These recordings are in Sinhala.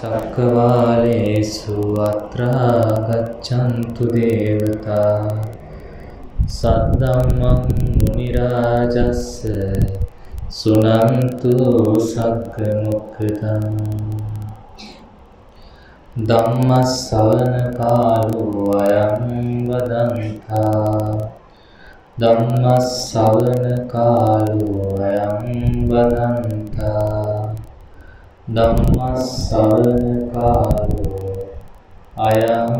තක්කවාලේසු අත්‍රා ගච්ඡන්තු දේවතා සද්ධම්මං මුනි රාජස්ස සුනන්තු සග්ග මොක්ඛදං ධම්මස්සවන කාලෝ අයං වදන්තා ධම්මස්සවන කාලෝ අයං වදන්තා ධම්මස්සවන කාලෝ අයං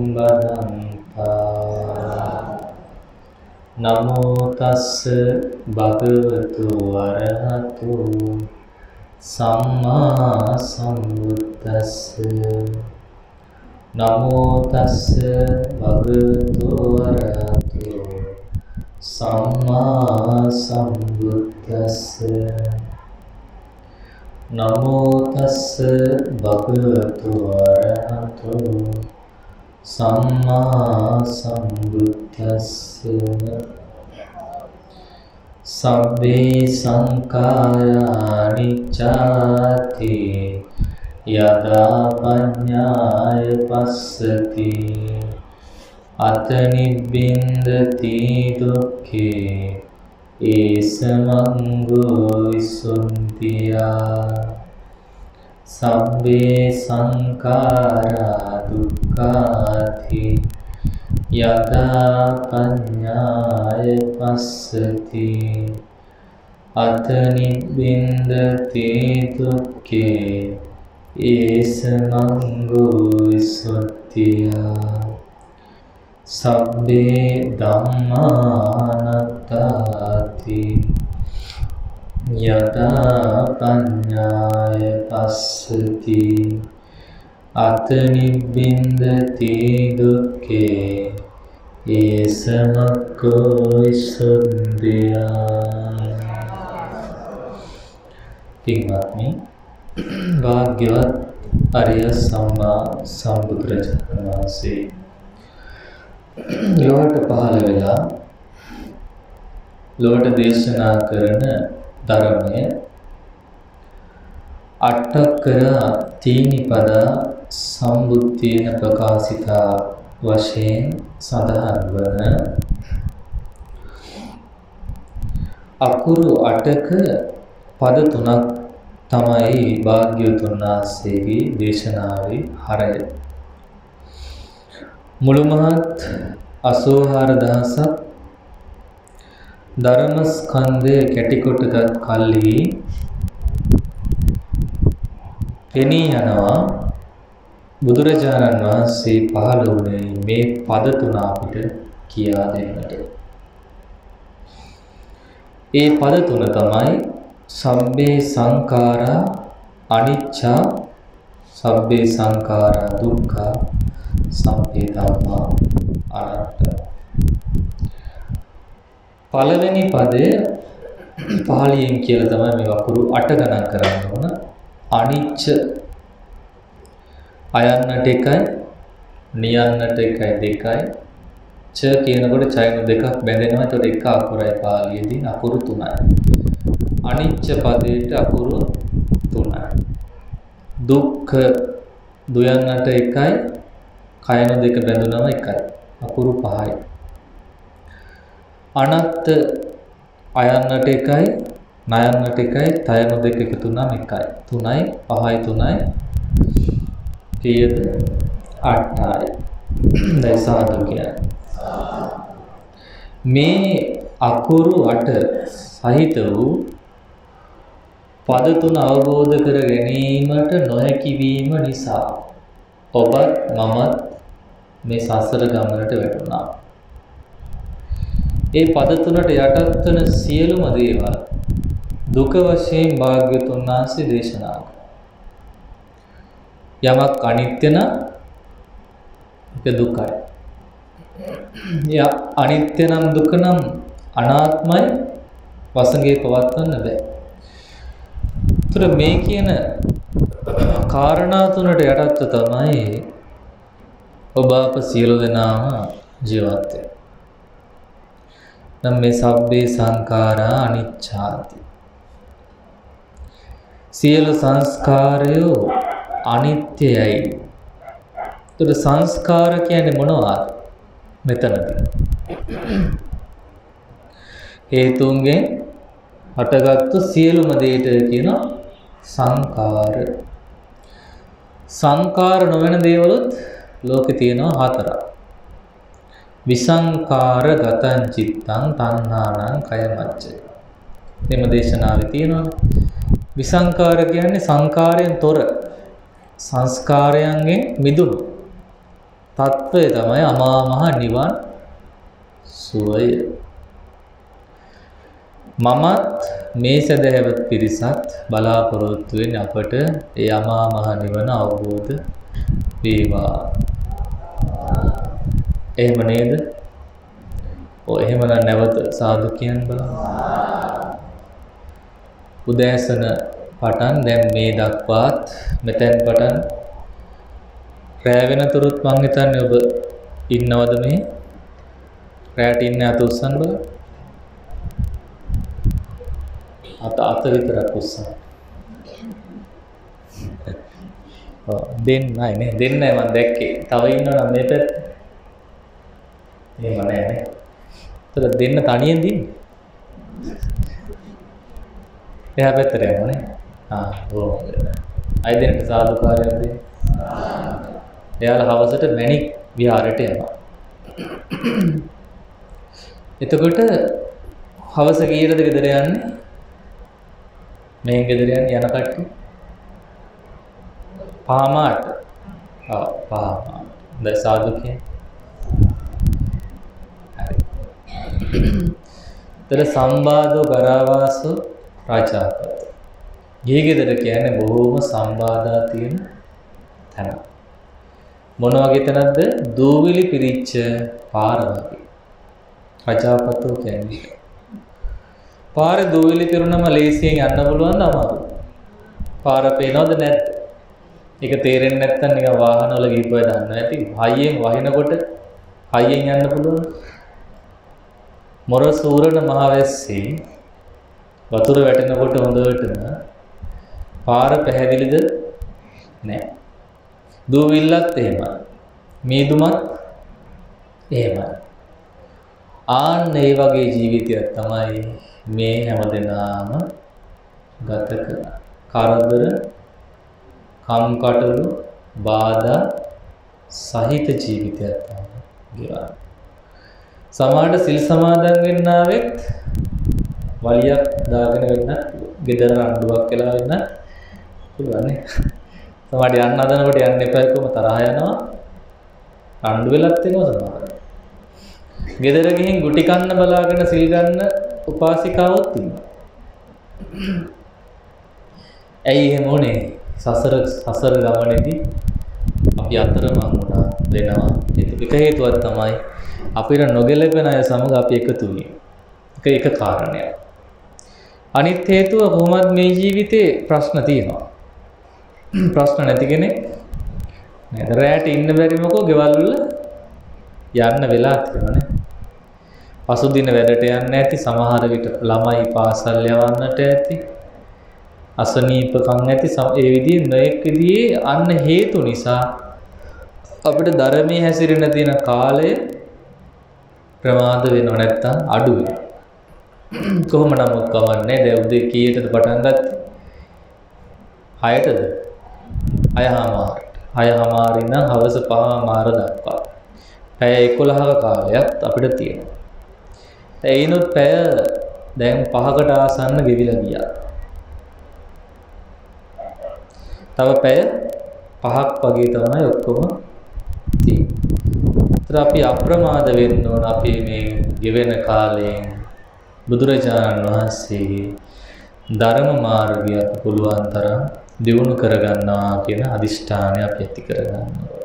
බදන්තා නමෝ තස්ස භගවතු වරහතු සම්මා සම්බුද්දස්ස නමෝ තස්ස භගවතු වරහතු සම්මා සම්බුද්දස්ස නමෝ තස්ස භගවතු වරහතු සම්මා සම්බුද්දස්ස සබ්බේ සංඛාරා අනිච්චාති යදා පඤ්ඤාය පස්සති අත නිබ්බින්දති දුක්ඛේ ඒසමංගෝ විසුද්ධියා සබ්බේ සංඛාරා දුක්ඛාති යදා පඤ්ඤාය පස්සති අත නිබ්බින්දති දුක්ඛේ ඒසමංගෝ විසුද්ධියා සබ්බේ ධම්මානත්තාති යදා පඤ්ඤාය පස්සති අත නිබ්බින්දති දුක්ඛේ ඒසමක්ඛෝ විසුද්ධියා. පින්වත්නි, භාග්‍යවත් අරිය සම්මා සම්බුදුරජාණන් වහන්සේ ලෝකට පහළ වෙලා ලෝකට දේශනා කරන ධර්මය අට්ඨකර තීනිපදා සම්බුද්ධේන ප්‍රකාශිතා වශයෙන් සඳහන් වන අකුරු 8ක පද 3ක් තමයි භාග්‍යවතුන් වහන්සේගේ දේශනාවේ හරය. මුළුමහත් 84000ක් ධර්මස්කන්ධය කැටිකොටගත් කල්හි පෙනී යනවා බුදුරජාණන් වහන්සේ පහළ වුණේ මේ පද 3 අපිට කියා දෙන්නට. ඒ පද 3 තමයි සබ්බේ සංඛාරා අනිච්චා, සබ්බේ සංඛාරා දුක්ඛා, සබ්බේ ධම්මා අනාත්තා. පළවෙනි පදය පාලියෙන් කියලා තමයි මේ වකුරු 8 ගණන් කරන්න ඕන. අනිච්ච අයන්නට එකයි, නියන්නට එකයි, දෙකයි. ච කියනකොට චයන දෙකක් බැඳෙනවා. ඒතකොට එක අකුරයි පාලියේදී අකුරු 3යි. අනිච්ච පදයට අකුරු 3යි. දුක්ඛ දුයන්නට එකයි, කයන දෙක බැඳුනම එකයි. අකුරු 5යි. අනත්ත අයන්නට එකයි, නයන්නට එකයි, තයන දෙක එකතු වුණාම එකයි. 3යි, 5යි, 3යි. කීයද? 8යි. දැන් සාදු කියන්නේ. මේ අකුරු 8 සහිත වූ පද 3 අවබෝධ කර ගැනීමට නොහැකි වීම නිසා ඔබත් මමත් මේ සසර ගමනට වැටුණා. ඒ පද 3ට යටත් වන සියලුම දේවල් දුක වශයෙන් භාග්‍යවතුන් වහන්සේ දේශනා කළා. යමක් අනිත්‍ය නම් ඒක දුකයි. අනිත්‍ය නම් දුක නම් අනාත්මයි, වසඟේ පවත්වන්න බෑ. ඒතර මේ කියන කාරණා 3ට යටත්ව තමයි ඔබ අප සියලු දෙනාම ජීවත් වෙන්නේ. නම් මේ සබ්බේ සංඛාරා අනිච්ඡාති. සියලු සංස්කාරයෝ අනිත්‍යයි. ඒතර සංස්කාර කියන්නේ මොනවද? මෙතනදී හේතුන්ගෙන් හටගත්තු සියලුම දේට කියන සංකාර. සංකාර නොවන දේවලුත් ලෝකේ තියෙනවා හතරක්. විසංකාර ගතං චිත්තං තණ්හානං කයමච්චය. මෙම දේශනාවේ තියෙනවා. විසංකාර කියන්නේ සංකාරයෙන් තොර සංස්කාරයන්ගෙන් මිදුණු තත්වය තමයි අමා මහ නිවන් සුවය. මමත් මේ සදහැවත් පිරිසත් බලාපොරොත්තු වෙන්නේ අපට ඒ අමා මහ නිවන අවබෝධ වේවා. එහෙම නේද? ඔය එහෙමනම් නැවත සාදු කියන්න බලන්න. උදෑසන පටන් දැන් මේ දක්වාත් මෙතෙන් පටන් රැ වෙනතුරුත් මං හිතන්නේ ඔබ ඉන්නවද මේ? රැට ඉන්නේ අත උස්සන්න බලන්න. අත විතරක් උස්සන්න. දෙන්නයි නේ. දෙන්නයි මම දැක්කේ. තව ඉන්නවනම් මේ පැත්ත. එහෙම නෑ නේ. ඒතර දෙන්න තනියෙන් දින්නේ. එහා පැත්තට යනවා නේ. අය දෙන්නට සාදුකාරයක් දෙන්න. එයාලා හවසට මැණික් විහාරයට යනවා. එතකොට හවස කීයටද ගෙදර යන්නේ? මේ ගෙදර යන කට්ටිය පාමාට. පාමාට. දැන් සාදු කියන්නේ. හරි. තර සම්බාධෝ ගරාවාසෝ රාජාපත. ගිහි ගෙදර කියන්නේ බොහෝම සම්බාධා තියෙන තැන. මොන වගේ තැනක්ද? දූවිලි පිරිච්ච පාර වගේ. රාජාපතෝ කියන්නේ. පාරේ දූවිලි පිරුණම ලේසියෙන් යන්න පුළුවන්ද අමාරුද? පාර පේනවද නැද්ද? ඒක තේරෙන්නේ නැත්නම් නිකන් වාහන වල ගිහිපුවා දන්නවා ඇති. හයියෙන් වහිනකොට හයියෙන් යන්න පුළුවන්. මොර සූරණ මහ වැස්සේ වතුර වැටෙනකොට හොඳටම පාර පැහැදිලිද? නැහැ. දූවිල්ලත් එහෙමයි. මීදුමත් එහෙමයි. ආන්න ඒ වගේ ජීවිතයක් තමයි මේ හැමදෙනාම ගත කරන්නේ. කරදර, කම්කටොළු, බාධා සහිත ජීවිතයක් තමයි ගෙවන්නේ. සමහරට සිල් සමාදන් වෙන්න ආවෙත් වලියක් දාගෙන වෙන්න, ගෙදර අඬුවක් කියලා වෙන්න පුළුවන් නේ. සමහරට යන්න හදනකොට යන්න එපා කොහොම තරහ යනවා. අඬු වෙලත් වෙනවා සමහරට. ගෙදර ගිහින් ගුටි කන්න බලාගෙන සිල් ගන්න උපාසිකාවොත් ඉන්නවා. ඇයි එහෙම උනේ? සසර ගමනේදී අපි අතරමං වුණා වෙනවා. ඒක හේතුවක් තමයි අපිට නොගැලපෙන අය සමග අපි එකතු වීම. ඒක කාරණයක්. අනිත් හේතුව කොහොමද මේ ජීවිතේ ප්‍රශ්න තියෙනවා. ප්‍රශ්න නැති කෙනෙක් නේද? රැට ඉන්න බැරි මොකෝ ගෙවල් වල යන්න වෙලා තියෙනනේ. පසුදින වැඩට යන්න ඇති, සමහර විට ළමයි පාසල් යවන්නට ඇති, අසනීපකම් ඇති, ඒ විදිහේ නොඑක් විදිහේ අන්න හේතු නිසා අපිට ධර්මයේ හැසිරෙන තියෙන කාලය ප්‍රමාද වෙනව නැත්තම් අඩු වෙනවා. කොහොම නමුත් කවන්නේ දැන් උදේ කීයටද පටන් ගත්තේ? 6ටද? 6:00 6:00 ඉඳන් හවස 5:00 දක්වා. පැය 11ක කාලයක් අපිට තියෙනවා. එයිනොත් පැය දැන් 5කට ආසන්න ගෙවිලා ගියා. තව පැය 5ක් වගේ තමයි ඔක්කොම තියෙන්නේ. ඒත් අපි අප්‍රමාද වෙන්න ඕන. අපි මේ ගෙවෙන කාලයෙන් බුදුරජාණන් වහන්සේගේ ධර්ම මාර්ගය පුළුවන් තරම් දියුණු කරගන්නවා කියන අදිෂ්ඨානය අපි ඇති කරගන්නවා.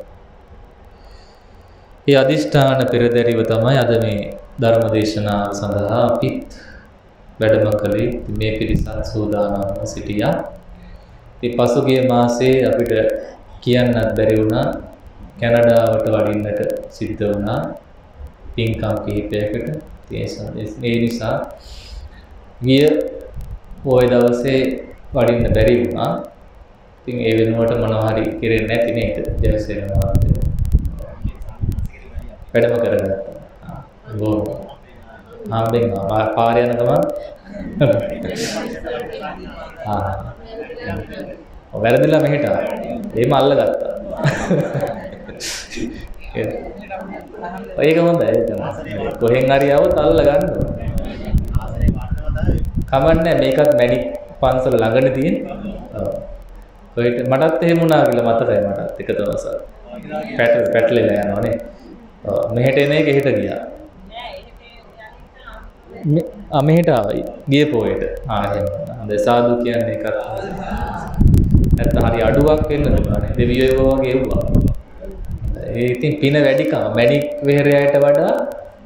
මේ අදිෂ්ඨාන පෙරදැරිව තමයි අද මේ ධර්ම දේශනාව සඳහා අපිත් වැඩම කළේ. මේ පිරිසත් සූදානම්ව සිටියා. මේ පසුගිය මාසේ අපිට කියන්නත් බැරි වුණා. කැනඩාවට වඩින්නට සිද්ධ වුණා. පින්කම් කිහිපයකට. ඒ නිසා ගිය පොය දවසේ වඩින්න බැරි වුණා. ඉතින් ඒ වෙනුවට මොනවා හරි කිරෙන්නේ නැති නේද? ජයසේන මහත්තයා. වැඩම කරගත්තා. බොහොම. ආම්බෙන් පාර යන ගමන් වැරදිලා මෙහෙට ආවා. එහෙම අල්ලගත්තා. ඒක හොඳයි ඒක තමයි. කොහෙන් හරි આવොත් අල්ල ගන්න ඕන. කමන්නේ මේකත් මැණික් පන්සල ළඟනේ තියෙන. ඔව්. මටත් එහෙම වුණා කියලා මතකයි මටත් එක දවසක්. පැටලෙලා යනවනේ. ඔව් මෙහෙට එන එක එහෙට ගියා. මෙහෙට ආවයි ගිය පොයේට. එහෙම. හොඳයි සාදු කියන්නේ එකක්. නැත්නම් හරි අඩුවක් වෙන්න දුන්නානේ. දෙවියෝ වගේ වුණා. ඒ ඉතින් පින වැඩිකම මැණික් වෙහෙරයට වඩා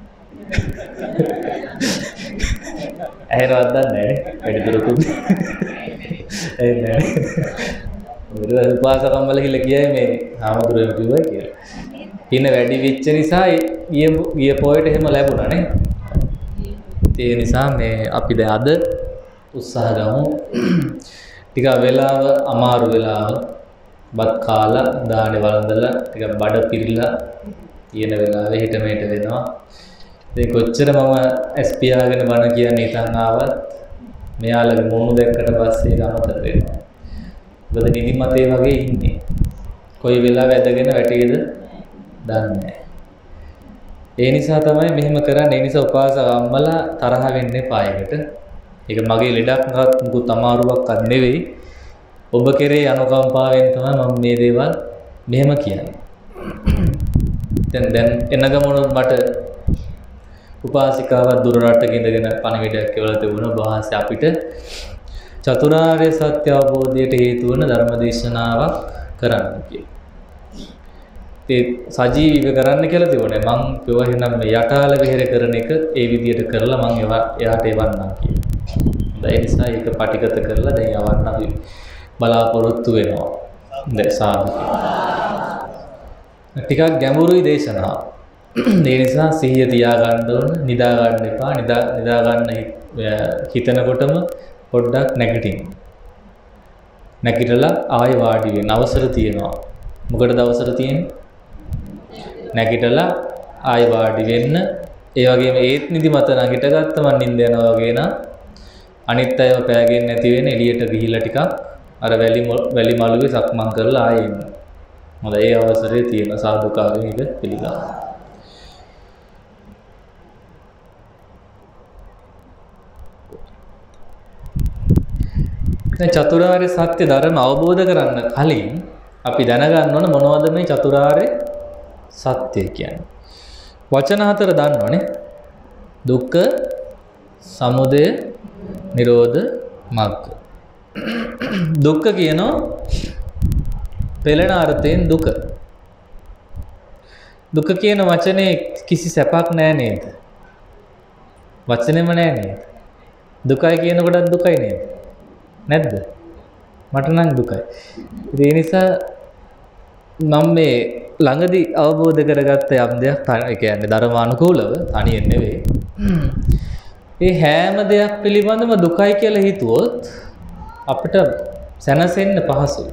ඇහෙනවත් දන්නේ නැහැ වැඩිදුරකුත් ඒ නෑ විතර උපාසකම් වල කියලා කියයි මේ ආමතුරේ කිව්වා කියලා පින වැඩි වෙච්ච නිසා ගිය පොයට එහෙම ලැබුණා නේ ඒ නිසා මේ අපි දැන් අද උත්සාහ ගමු ටික වෙලාව අමාරු වෙලාව බත් කාලා දානේ වළඳලා ටික බඩ පිරিলা තියෙන වෙලාවෙ හිට මෙහෙට වෙනවා. ඉතින් කොච්චර මම ස්පියාගෙන බණ කියන්නේ ඉතින් ආවත් මෙයාලගේ මොණු දැක්කට පස්සේ ගමතර වෙනවා. මොකද නිදිමතේ වගේ ඉන්නේ. කොයි වෙලාවෙ ඇදගෙන වැටේද දන්නේ නැහැ. ඒ නිසා තමයි මෙහෙම කරන්නේ. ඒ නිසා උපාසක අම්මලා තරහ වෙන්න එපා ඒකට. ඒක මගේ ලෙඩක්වත් මුකුත් අමාරුවක්වත් නෙවෙයි. ඔබ කෙරේ අනුකම්පාවෙන් තමයි මම මේ දේවල් මෙහෙම කියන්නේ. දැන් එන ගමනොත් මට උපාසිකාවක් දුර රටක ඉඳගෙන පණිවිඩයක් කියලා තිබුණා. වහන්සේ අපිට චතුරාර්ය සත්‍ය අවබෝධයට හේතු වන ධර්ම දේශනාවක් කරන්න කියලා. ඒ සජීවීව කරන්න කියලා තිබුණේ. මං කිව්වා එහෙනම් මේ යටාල විහෙර කරන එක ඒ විදිහට කරලා මං එයාට එවන්නම් කියලා. ඒ නිසා ඒක පටිගත කරලා දැන් යවන්න අපි බලාපොරොත්තු වෙනවා. දැන් සාදු. ටිකක් ගැඹුරුයි දේශනාව. ඒ නිසා සිහිය තියාගන්න ඕන, නිදා ගන්න එපා. නිදා ගන්න හිතනකොටම පොඩ්ඩක් නැගිටින්න. නැගිටලා ආයෙ වාඩි වෙන්න අවසර තියෙනවා. මොකටද අවසර තියෙන්නේ? නැගිටලා ආයෙ වාඩි වෙන්න. ඒ වගේම ඒත් නිදිමත නැගිටගත්ත මන් නිින්ද යනවා වගේ නම් අනිත් අයව පෑගෙන්නේ නැති වෙන එළියට ගිහිල්ලා ටිකක් අර වැලි මළුවේ සක්මන් කරලා ආයෙ එන්න. හොඳයි ඒ අවසරය තියෙන සාදුකාරයෙන් එක පිළිගන්න. දැන් චතුරාර්ය සත්‍ය ධර්ම අවබෝධ කරන්න කලින් අපි දැනගන්න ඕන මොනවද මේ චතුරාර්ය සත්‍ය කියන්නේ. වචන හතර දන්නවනේ. දුක්ඛ, සමුදය, නිරෝධ, මග්ග. දුක්ඛ කියනවා පෙළෙන අර්ථයෙන් දුක. දුක කියන වචනේ කිසි සැපක් නැහැ නේද? වචනේම නැහැ නේද? දුකයි කියනකොටත් දුකයි නේද? නැද්ද? මට නම් දුකයි. ඒ නිසා මම මේ ළඟදී අවබෝධ කරගත්ත යම් දෙයක් ඒ කියන්නේ ධර්මානුකූලව තනියෙන් නෙවෙයි. ඒ හැම දෙයක් පිළිබඳව දුකයි කියලා හිතුවොත් අපිට සැනසෙන්න පහසුයි.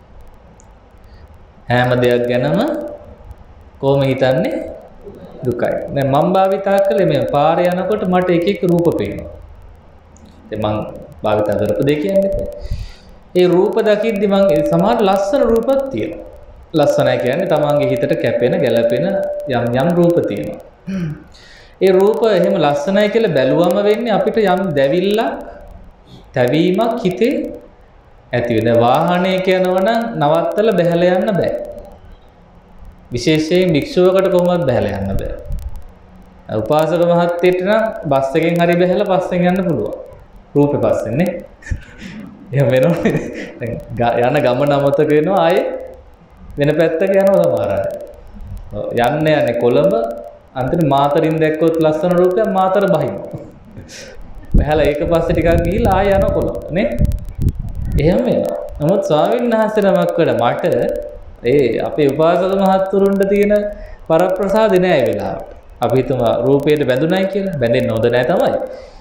හැම දෙයක් ගැනම කොහොම හිතන්නේ දුකයි. දැන් මම භාවිතා කළේ මේ පාරේ යනකොට මට එක එක රූප පේනවා. ඉතින් මම භාවිතා කරපු දෙයක් කියන්නේ. ඒ රූප දකිද්දි මම සමහර ලස්සන රූපක් තියෙනවා. ලස්සනයි කියන්නේ තමන්ගේ හිතට කැපෙන, ගැළපෙන යම් රූප තියෙනවා. ඒ රූප එහෙම ලස්සනයි කියලා බැලුවම වෙන්නේ අපිට යම් දැවිල්ලක්, තැවීමක් හිතේ ඇති වෙන. වාහනයක යනවා නම් නවත්තලා බැහැලා යන්න බෑ. විශේෂයෙන් භික්ෂුවකට කොහොමවත් බැහැලා යන්න බෑ. උපාසක මහත්තයෙක් නම් බස් එකෙන් හරි බැහැලා පස්සෙන් යන්න පුළුවන්. රූපේ පස්සෙන් නේ. එහෙම වෙනවනේ. යන ගමන අමතක වෙනවා ආයේ වෙන පැත්තක යනවා සමහර අය. යන්නේ කොළඹ අන්තිම මාතරින් දැක්කොත් ලස්සන රූපයක් මාතර බහිනවා. බහැලා ඒක පස්සේ ටිකක් ගිහිල්ලා ආය යනවා කොළඹ නේ. එහෙම වෙනවා. නමුත් ස්වාමීන් වහන්සේ නමක් මට අපේ උපාසක මහත්තුරුන්ට තියෙන පරප්‍රසාදේ නෑ ඒ වෙලාවට. අපි හිතමු රූපයට බැඳුනයි කියලා. බැඳෙන්න හොඳ නෑ තමයි.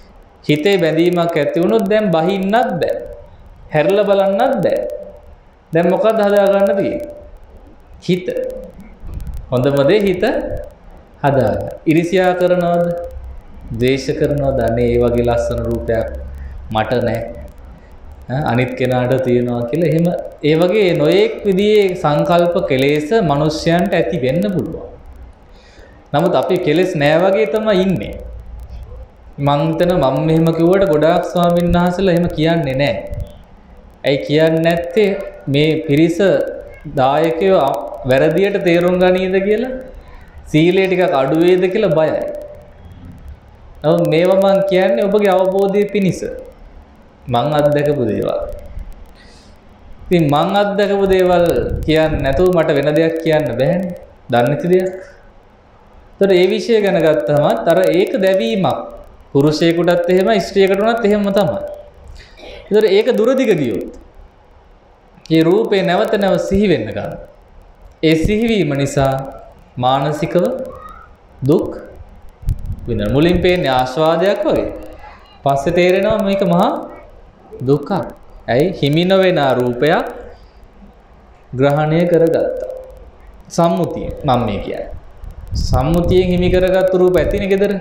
හිතේ බැඳීමක් ඇති වුණොත් දැන් බහින්නත් බෑ. හැරලා බලන්නත් බෑ. දැන් මොකක්ද හදා ගන්න තියෙන්නේ? හිත. හොඳම දේ හිත හදාගන්න. ඉරිසියා කරනවද? ද්වේෂ කරනවද? අනේ ඒ වගේ ලස්සන රූපයක් මට නැහැ. අනිත් කෙනාට තියෙනවා කියලා එහෙම ඒ වගේ නොයෙක් විදිහේ සංකල්ප කෙලෙස් මිනිස්යන්ට ඇති වෙන්න පුළුවන්. නමුත් අපි කෙලෙස් නෑ වගේ තමයි ඉන්නේ. මං හිතන මම මෙහෙම කිව්වට ගොඩාක් ස්වාමීන් වහන්සේලා එහෙම කියන්නේ නෑ. ඇයි කියන්නේ නැත්තේ? මේ පිරිස දායකයෝ වැරදියට තේරුම් ගනීද කියලා, සීලය ටිකක් අඩු වේද කියලා බයයි. නමුත් මේවා මං කියන්නේ ඔබගේ අවබෝධයේ පිණිස. මං අත්දකපු දේවල්. ඉතින් මං අත්දකපු දේවල් කියන්නේ නැතුව මට වෙන දෙයක් කියන්න බෑනේ. දන්නේ නැති දෙයක්. ඒතර ඒ විෂය ගැන ගත්තම අර ඒක දැවීමක්. පුරුෂයෙකුටත් එහෙමයි, ස්ත්‍රියකට උනත් එහෙම තමයි. ඒතර ඒක දුරදිග ගියොත් මේ රූපේ නැවත නැවත සිහි වෙන්න ගන්න. ඒ සිහිවීම නිසා මානසිකව දුක් විඳින. මුලින් පේන්නේ ආස්වාදයක් වගේ. පස්සේ තේරෙනවා මේක මහා දුකක්. ඇයි? හිමි නොවන රූපයක් ග්‍රහණය කරගත්තා. සම්මුතිය මම මේ කියන්නේ. සම්මුතියෙන් හිමි කරගත්තු රූප ඇතිනේ gedara.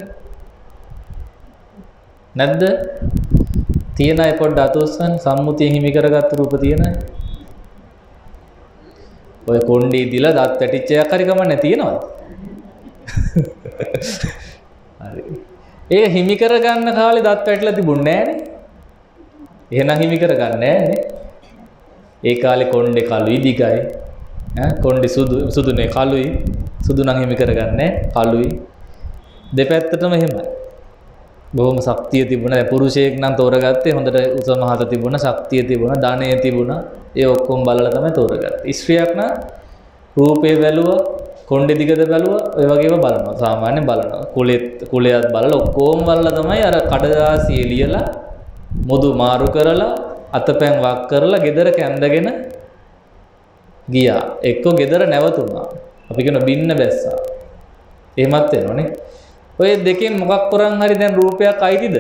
නැද්ද? තියෙන අය පොඩ්ඩ අතෝස්සන් සම්මුතියෙන් හිමි කරගත්තු රූප තියෙන අය. ඔය කොණ්ඩේ දිලා දත් පැටිච්ච එකක් හරි කමන්නේ තියෙනවද? හරි. ඒක හිමි කරගන්න කාලේ දත් පැටලා තිබුණේ නෑනේ. එහෙනම් හිමි කරගන්නේ නෑනේ. ඒ කාලේ කොණ්ඩේ කළුයි දිගයි. කොණ්ඩේ සුදුනේ කළුයි. සුදු නම් හිමි කරගන්නේ කළුයි. දෙපැත්තටම එහෙමයි. බොහොම ශක්තිය තිබුණා. දැන් පුරුෂයෙක් නම් තෝරගත්තේ හොඳට උස මහත තිබුණා, ශක්තිය තිබුණා, ධනය තිබුණා. ඒ ඔක්කොම බලලා තමයි තෝරගත්තේ. ස්ත්‍රියක් නම් රූපේ බැලුවා, කොණ්ඩේ දිගද බැලුවා, ඔය වගේම බලනවා. සාමාන්‍යයෙන් බලනවා. කුලයක් බලලා ඔක්කොම බලලා තමයි අර කඩදාසිය ලියලා මොදු මාරු කරලා අතපැන් වක් කරලා ගෙදර කැඳගෙන ගියා. එක්ක ගෙදර නැවතුණා. අපි කියන බින්න බැස්සා. එහෙමත් වෙනවනේ. ඔය දෙකෙන් මොකක් කරන් හරි දැන් රූපයක් අයිතිද?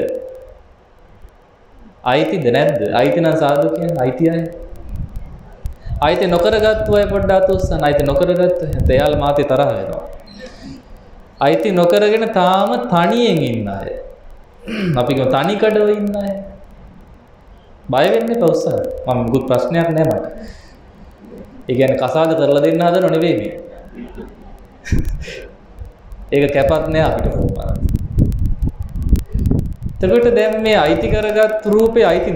අයිතිද නැද්ද? අයිති නම් සාදු කියන්නේ අයිතියයි. අයිති නොකරගත්තු අය පොඩ්ඩක් අතොස්සන. අයිති නොකරගත්තු එයාලා මාතේ තරහ වෙනවා. අයිති නොකරගෙන තාම තනියෙන් ඉන්න අය. අපි කියමු තනි කඩව ඉන්න අය. බය වෙන්න එපා උස්සන. මම මුකුත් ප්‍රශ්නයක් නෑ මට. ඒ කියන්නේ කසාද කරලා දෙන්න හදනව නෙවෙයි මේ. ඒක කැපත් නෑ අපිට කොහොමද. එතකොට දැන් මේ අයිති කරගත් රූපේ අයිතිද?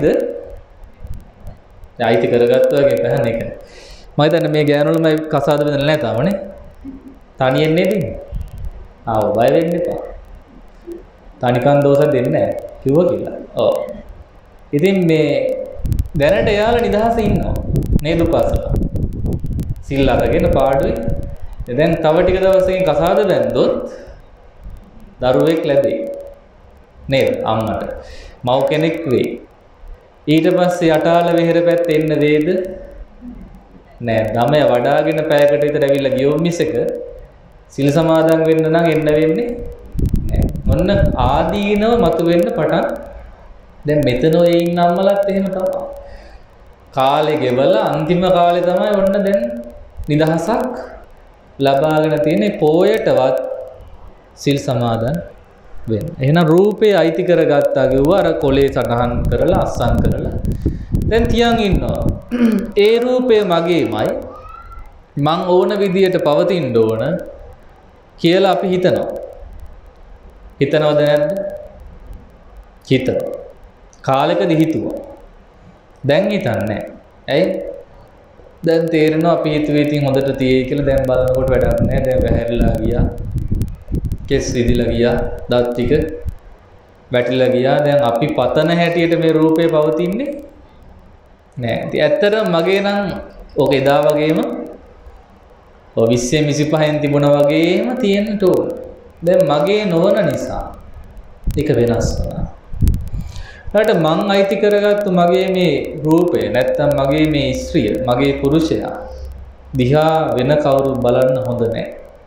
දැන් අයිති කරගත්තා වගේ පහන එක. මම හිතන්නේ මේ ගෑනුවලම කසාද බඳලා නැහැ තාමනේ. තනියෙන් නේද ඉන්නේ? ආව බය වෙන්න එපා. තනිකන් දෝෂ දෙන්නේ නැහැ කිව්වා කියලා. ඔව්. ඉතින් මේ දැනට එයාලා නිදහසේ ඉන්නවා. නේද උපාසක? සිල් අරගෙන පාඩුවේ. දැන් තව ටික දවසකින් කසාද බැන්දොත් දරුවෙක් ලැබෙයි. නේද? අම්මට. මව් කෙනෙක් වෙයි. ඊට පස්සේ යටාල වෙහෙර පැත්තේ එන්න වේද? නෑ. ළමයා වඩාගෙන පැයකට විතර ඇවිල්ලා ගියොත් මිසක සිල් සමාදන් වෙන්න නම් එන්න වෙන්නේ නෑ. මොන්න ආදීනව මතුවෙන්න පටන් දැන් මෙතන ඔය ඉන්න අම්මලත් එහෙම තමයි. කාලේ ගෙවලා අන්තිම කාලේ තමයි ඔන්න දැන් නිදහසක් ලබාගෙන තියෙන්නේ පොයටවත් සිල් සමාදන් වෙන්න. එහෙනම් රූපේ අයිති කරගත්තා කිව්වා අර කොලේ සටහන් කරලා අස්සම් කරලා දැන් තියන් ඉන්නවා. ඒ රූපය මගේමයි මං ඕන විදියට පවතින්න ඕන කියලා අපි හිතනවා. හිතනවද නැද්ද? හිතනවා. කාලෙකදී හිතුවා. දැන් හිතන්නේ නැහැ. ඇයි? දැන් තේරෙනවා අපි හිතුවේ ඉතින් හොඳට තියෙයි කියලා. දැන් බලනකොට වැඩක් නැහැ. දැන් වැහැරිලා ගියා. කෙස් විදිලා ගියා. දත් ටික වැටිලා ගියා. දැන් අපි පතන හැටියට මේ රූපේ පවතින්නේ නෑ. ඉතින් ඇත්තටම මගේ නම් ඕක එදා වගේම ඔය 20 25න් තිබුණා වගේම තියෙන්න ඕන. දැන් මගේ නොවන නිසා ඒක වෙනස් වුණා. ඊට මං අයිති කරගත්තු මගේ මේ රූපය නැත්තම් මගේ මේ ස්ත්‍රිය මගේ පුරුෂයා දිහා වෙන කවුරු බලන්න හොඳ නැහැ.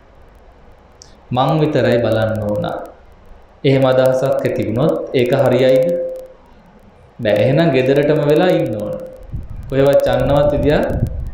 මං විතරයි බලන්න ඕන. එහෙම අදහසක් ඇති වුණොත් ඒක හරියයිද? බෑ. එහෙනම් ගෙදරටම වෙලා ඉන්න ඕන. කොහෙවත් යන්නවත් විදියක්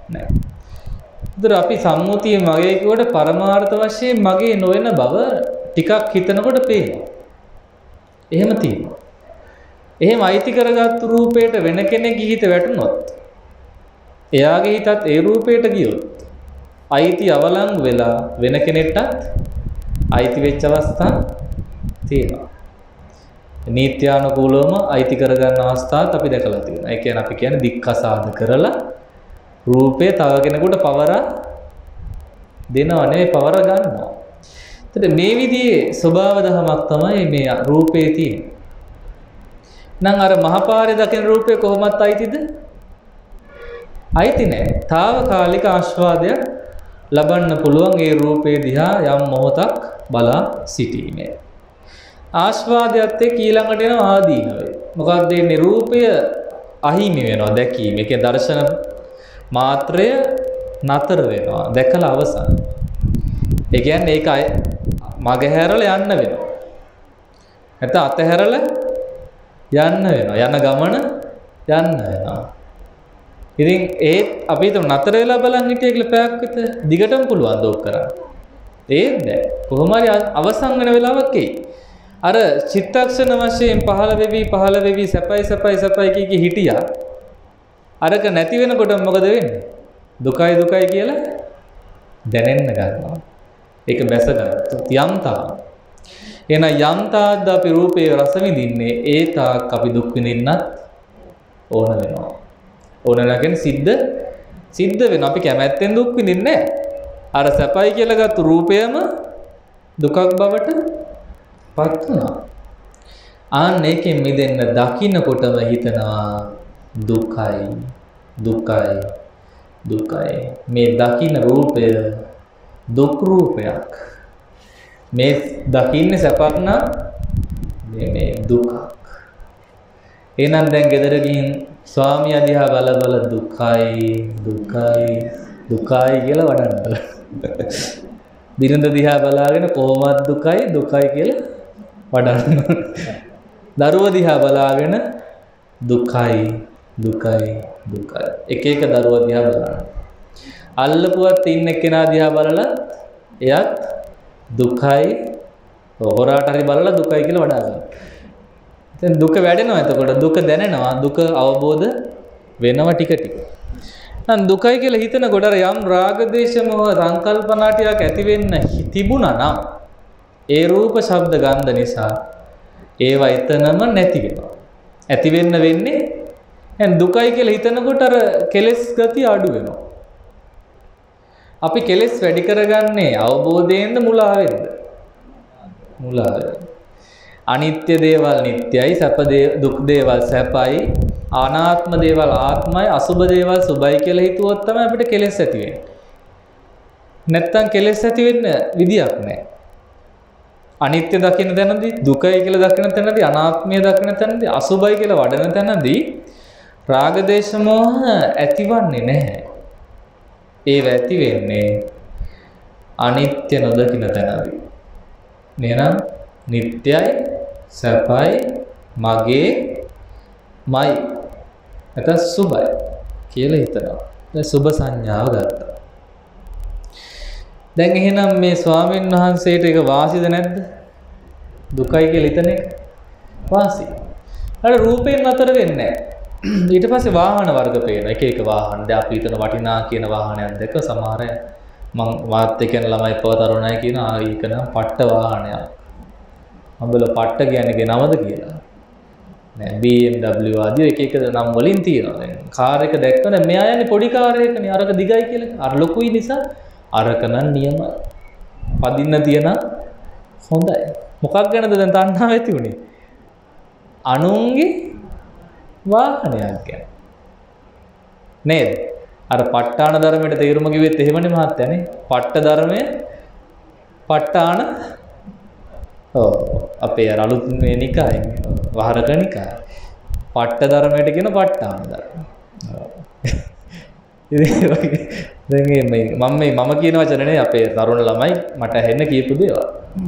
නෑ. ඒතර අපි සම්මුතිය මගේ කියවට පරමාර්ථ වශයෙන් මගේ නොවන බව ටිකක් හිතනකොට පේනවා. එහෙම තියෙනවා. එහෙම අයිති කරගත්තු රූපයට වෙන කෙනෙක්ගේ හිත වැටුනොත් එයාගේ හිතත් ඒ රූපයට ගියොත් අයිති අවලංගු වෙලා වෙන කෙනෙක්ටත් අයිති වෙච්ච අවස්ථා තියෙනවා. නීත්‍යානුකූලවම අයිති කරගන්න අවස්ථාත් අපි දැකලා තියෙනවා. ඒ කියන්නේ අපි කියන්නේ දික්කසාද කරලා රූපේ තව කෙනෙකුට පවරා දෙනව නෙවෙයි පවර ගන්නවා. එතකොට මේ විදිහේ ස්වභාව දහමක් තමයි මේ රූපේ තියෙන්නේ. නම් අර මහපාරේ දකින රූපේ කොහොමත් අයිතිද? අයිති නෑ. తాවකාලික ආස්වාදයක් ලබන්න පුළුවන් ඒ රූපේ දිහා යම් මොහොතක් බලා සිටීමේ. ආස්වාදයත් එක්ක ඊළඟට එන ආදීනවය. මොකක්ද මේ රූපය අහිමි වෙනවා දැකීම. ඒ කියන්නේ දර්ශන මාත්‍රය නතර වෙනවා. දැකලා අවසන්. ඒ කියන්නේ ඒක මගහැරලා යන්න වෙනවා. නැත්නම් අතහැරලා යන්න වෙනවා. යන ගමන යන්න වෙනවා. ඉතින් ඒත් අපි හිතමු නතර වෙලා බලන් හිටිය කියලා පැයක් විතර දිගටම පුළුවන් දෝක් කරන්න. ඒත් නෑ. කොහොම හරි අවසන් වෙන වෙලාවක් එයි. අර චිත්තක්ෂණ වශයෙන් පහළ වෙවි සැපයි කී හිටියා. අරක නැති වෙනකොට මොකද වෙන්නේ? දුකයි කියලා දැනෙන්න ගන්නවා. ඒක බැස ගන්නවා. යම්තා. එහෙනම් යම්තාද අපි රූපේ රස විඳින්නේ ඒ තාක් අපි දුක් විඳින්නත් ඕන වෙනවා. ඕන නැගෙන සිද්ධ වෙනවා. අපි කැමැත්තෙන් දුක් විඳින්නේ නැහැ. අර සැපයි කියලා ගත්ත රූපයම දුකක් බවට පත් වුණා. ආන්න ඒකෙන් මිදෙන්න දකින්නකොටම හිතනවා දුකයි. මේ දකින්න රූපය දුක් රූපයක්. මේ දකින්නේ සැපක් නම් මේ දුකක්. එහෙනම් දැන් ගෙදර ගිහින් ස්වාමියා දිහා බල දුකයි කියලා වඩන්න. දිනද දිහා බලාගෙන කොහොමද දුකයි කියලා වඩන්න. දරුවා දිහා බලාගෙන දුකයි. එක දරුවා දිහා බලන්න. අල්ලපුවත් ඉන්න කෙනා දිහා බලලා එයත් දුකයි හොරාට හරි බලලා දුකයි කියලා වඩා ගන්න. දැන් දුක වැඩෙනවා. එතකොට දුක දැනෙනවා. දුක අවබෝධ වෙනවා ටික. නම් දුකයි කියලා හිතනකොට අර යම් රාග දේශ මොහ සංකල්පනා ටිකක් ඇති වෙන්න තිබුණා නම් ඒ රූප ශබ්ද ගන්ධ නිසා ඒවා එතනම නැති වෙනවා. ඇති වෙන්නේ දැන් දුකයි කියලා හිතනකොට අර කෙලෙස් ගතිය අඩු වෙනවා. අපි කෙලෙස් වැඩි කරගන්නේ අවබෝධයෙන්ද මුලාවෙන්ද? මුලාවෙන්. අනිත්‍ය දේවල් නිට්ටයයි, දුක් දේවල් සැපයි, අනාත්ම දේවල් ආත්මයි, අසුභ දේවල් සුභයි කියලා හිතුවොත් තමයි අපිට කෙලෙස් ඇති වෙන්නේ. නැත්තම් කෙලෙස් ඇති වෙන්න විදියක් නැහැ. අනිත්‍ය දකින්න තැනදී, දුකයි කියලා දකින්න තැනදී, අනාත්මය දකින්න තැනදී, අසුභයි කියලා වඩන තැනදී රාග දේශ මොහ ඇතිවන්නේ නැහැ. ඒව ඇති වෙන්නේ අනිත්‍ය නොදකින්න තැනදී. නේනම් නිට්ටයයි, සැපයි, මගේමයි, නැත්නම් සුභයි කියලා හිතනවා. දැන් සුභ සංඥාව ගත්තා. දැන් එහෙනම් මේ ස්වාමීන් වහන්සේට ඒක වාසිද නැද්ද? දුකයි කියලා හිතන එක වාසි. අර රූපයෙන් අතර වෙන්නේ නැහැ. ඊට පස්සේ වාහන වර්ග පේන එක වාහන. දැන් අපි හිතන වටිනා කියන වාහනයක් දැක සමහර මම වාත් එක්කන ළමයි පවතරුණයි කියන ඒක නම් පට්ට වාහනයක්. අඹල පට්ට කියන්නේ නමද කියලා. නෑ BMW ආදී එක නම් වලින් තියෙනවා. දැන් කාර් එක දැක්කම මෙයා යන්නේ පොඩි කාර් එකනේ. අරක දිගයි කියලා. අර ලොකුයි නිසා අරක නම් නියම පදින්න තියෙන හොඳයි. මොකක් ගැනද දැන් තණ්හාව ඇති උනේ? අනුන්ගේ වාහනයක් ගැන. නේද? අර ප ဋ ාණ ධර්මයට තේරුම කිව්වෙත් එහෙමනේ මහත්තයානේ. පට්ට ධර්මය ප ဋ ාණ අපේ අර අලුත් මේ නිකායේ වහරක නිකාය. පට්ට ධර්මයට කියන ප ဋ ාණ ධර්ම. ඉතින් මම කියන වචනේ අපේ තරුණ ළමයි මට ඇහෙන්න කියපු දේවල්.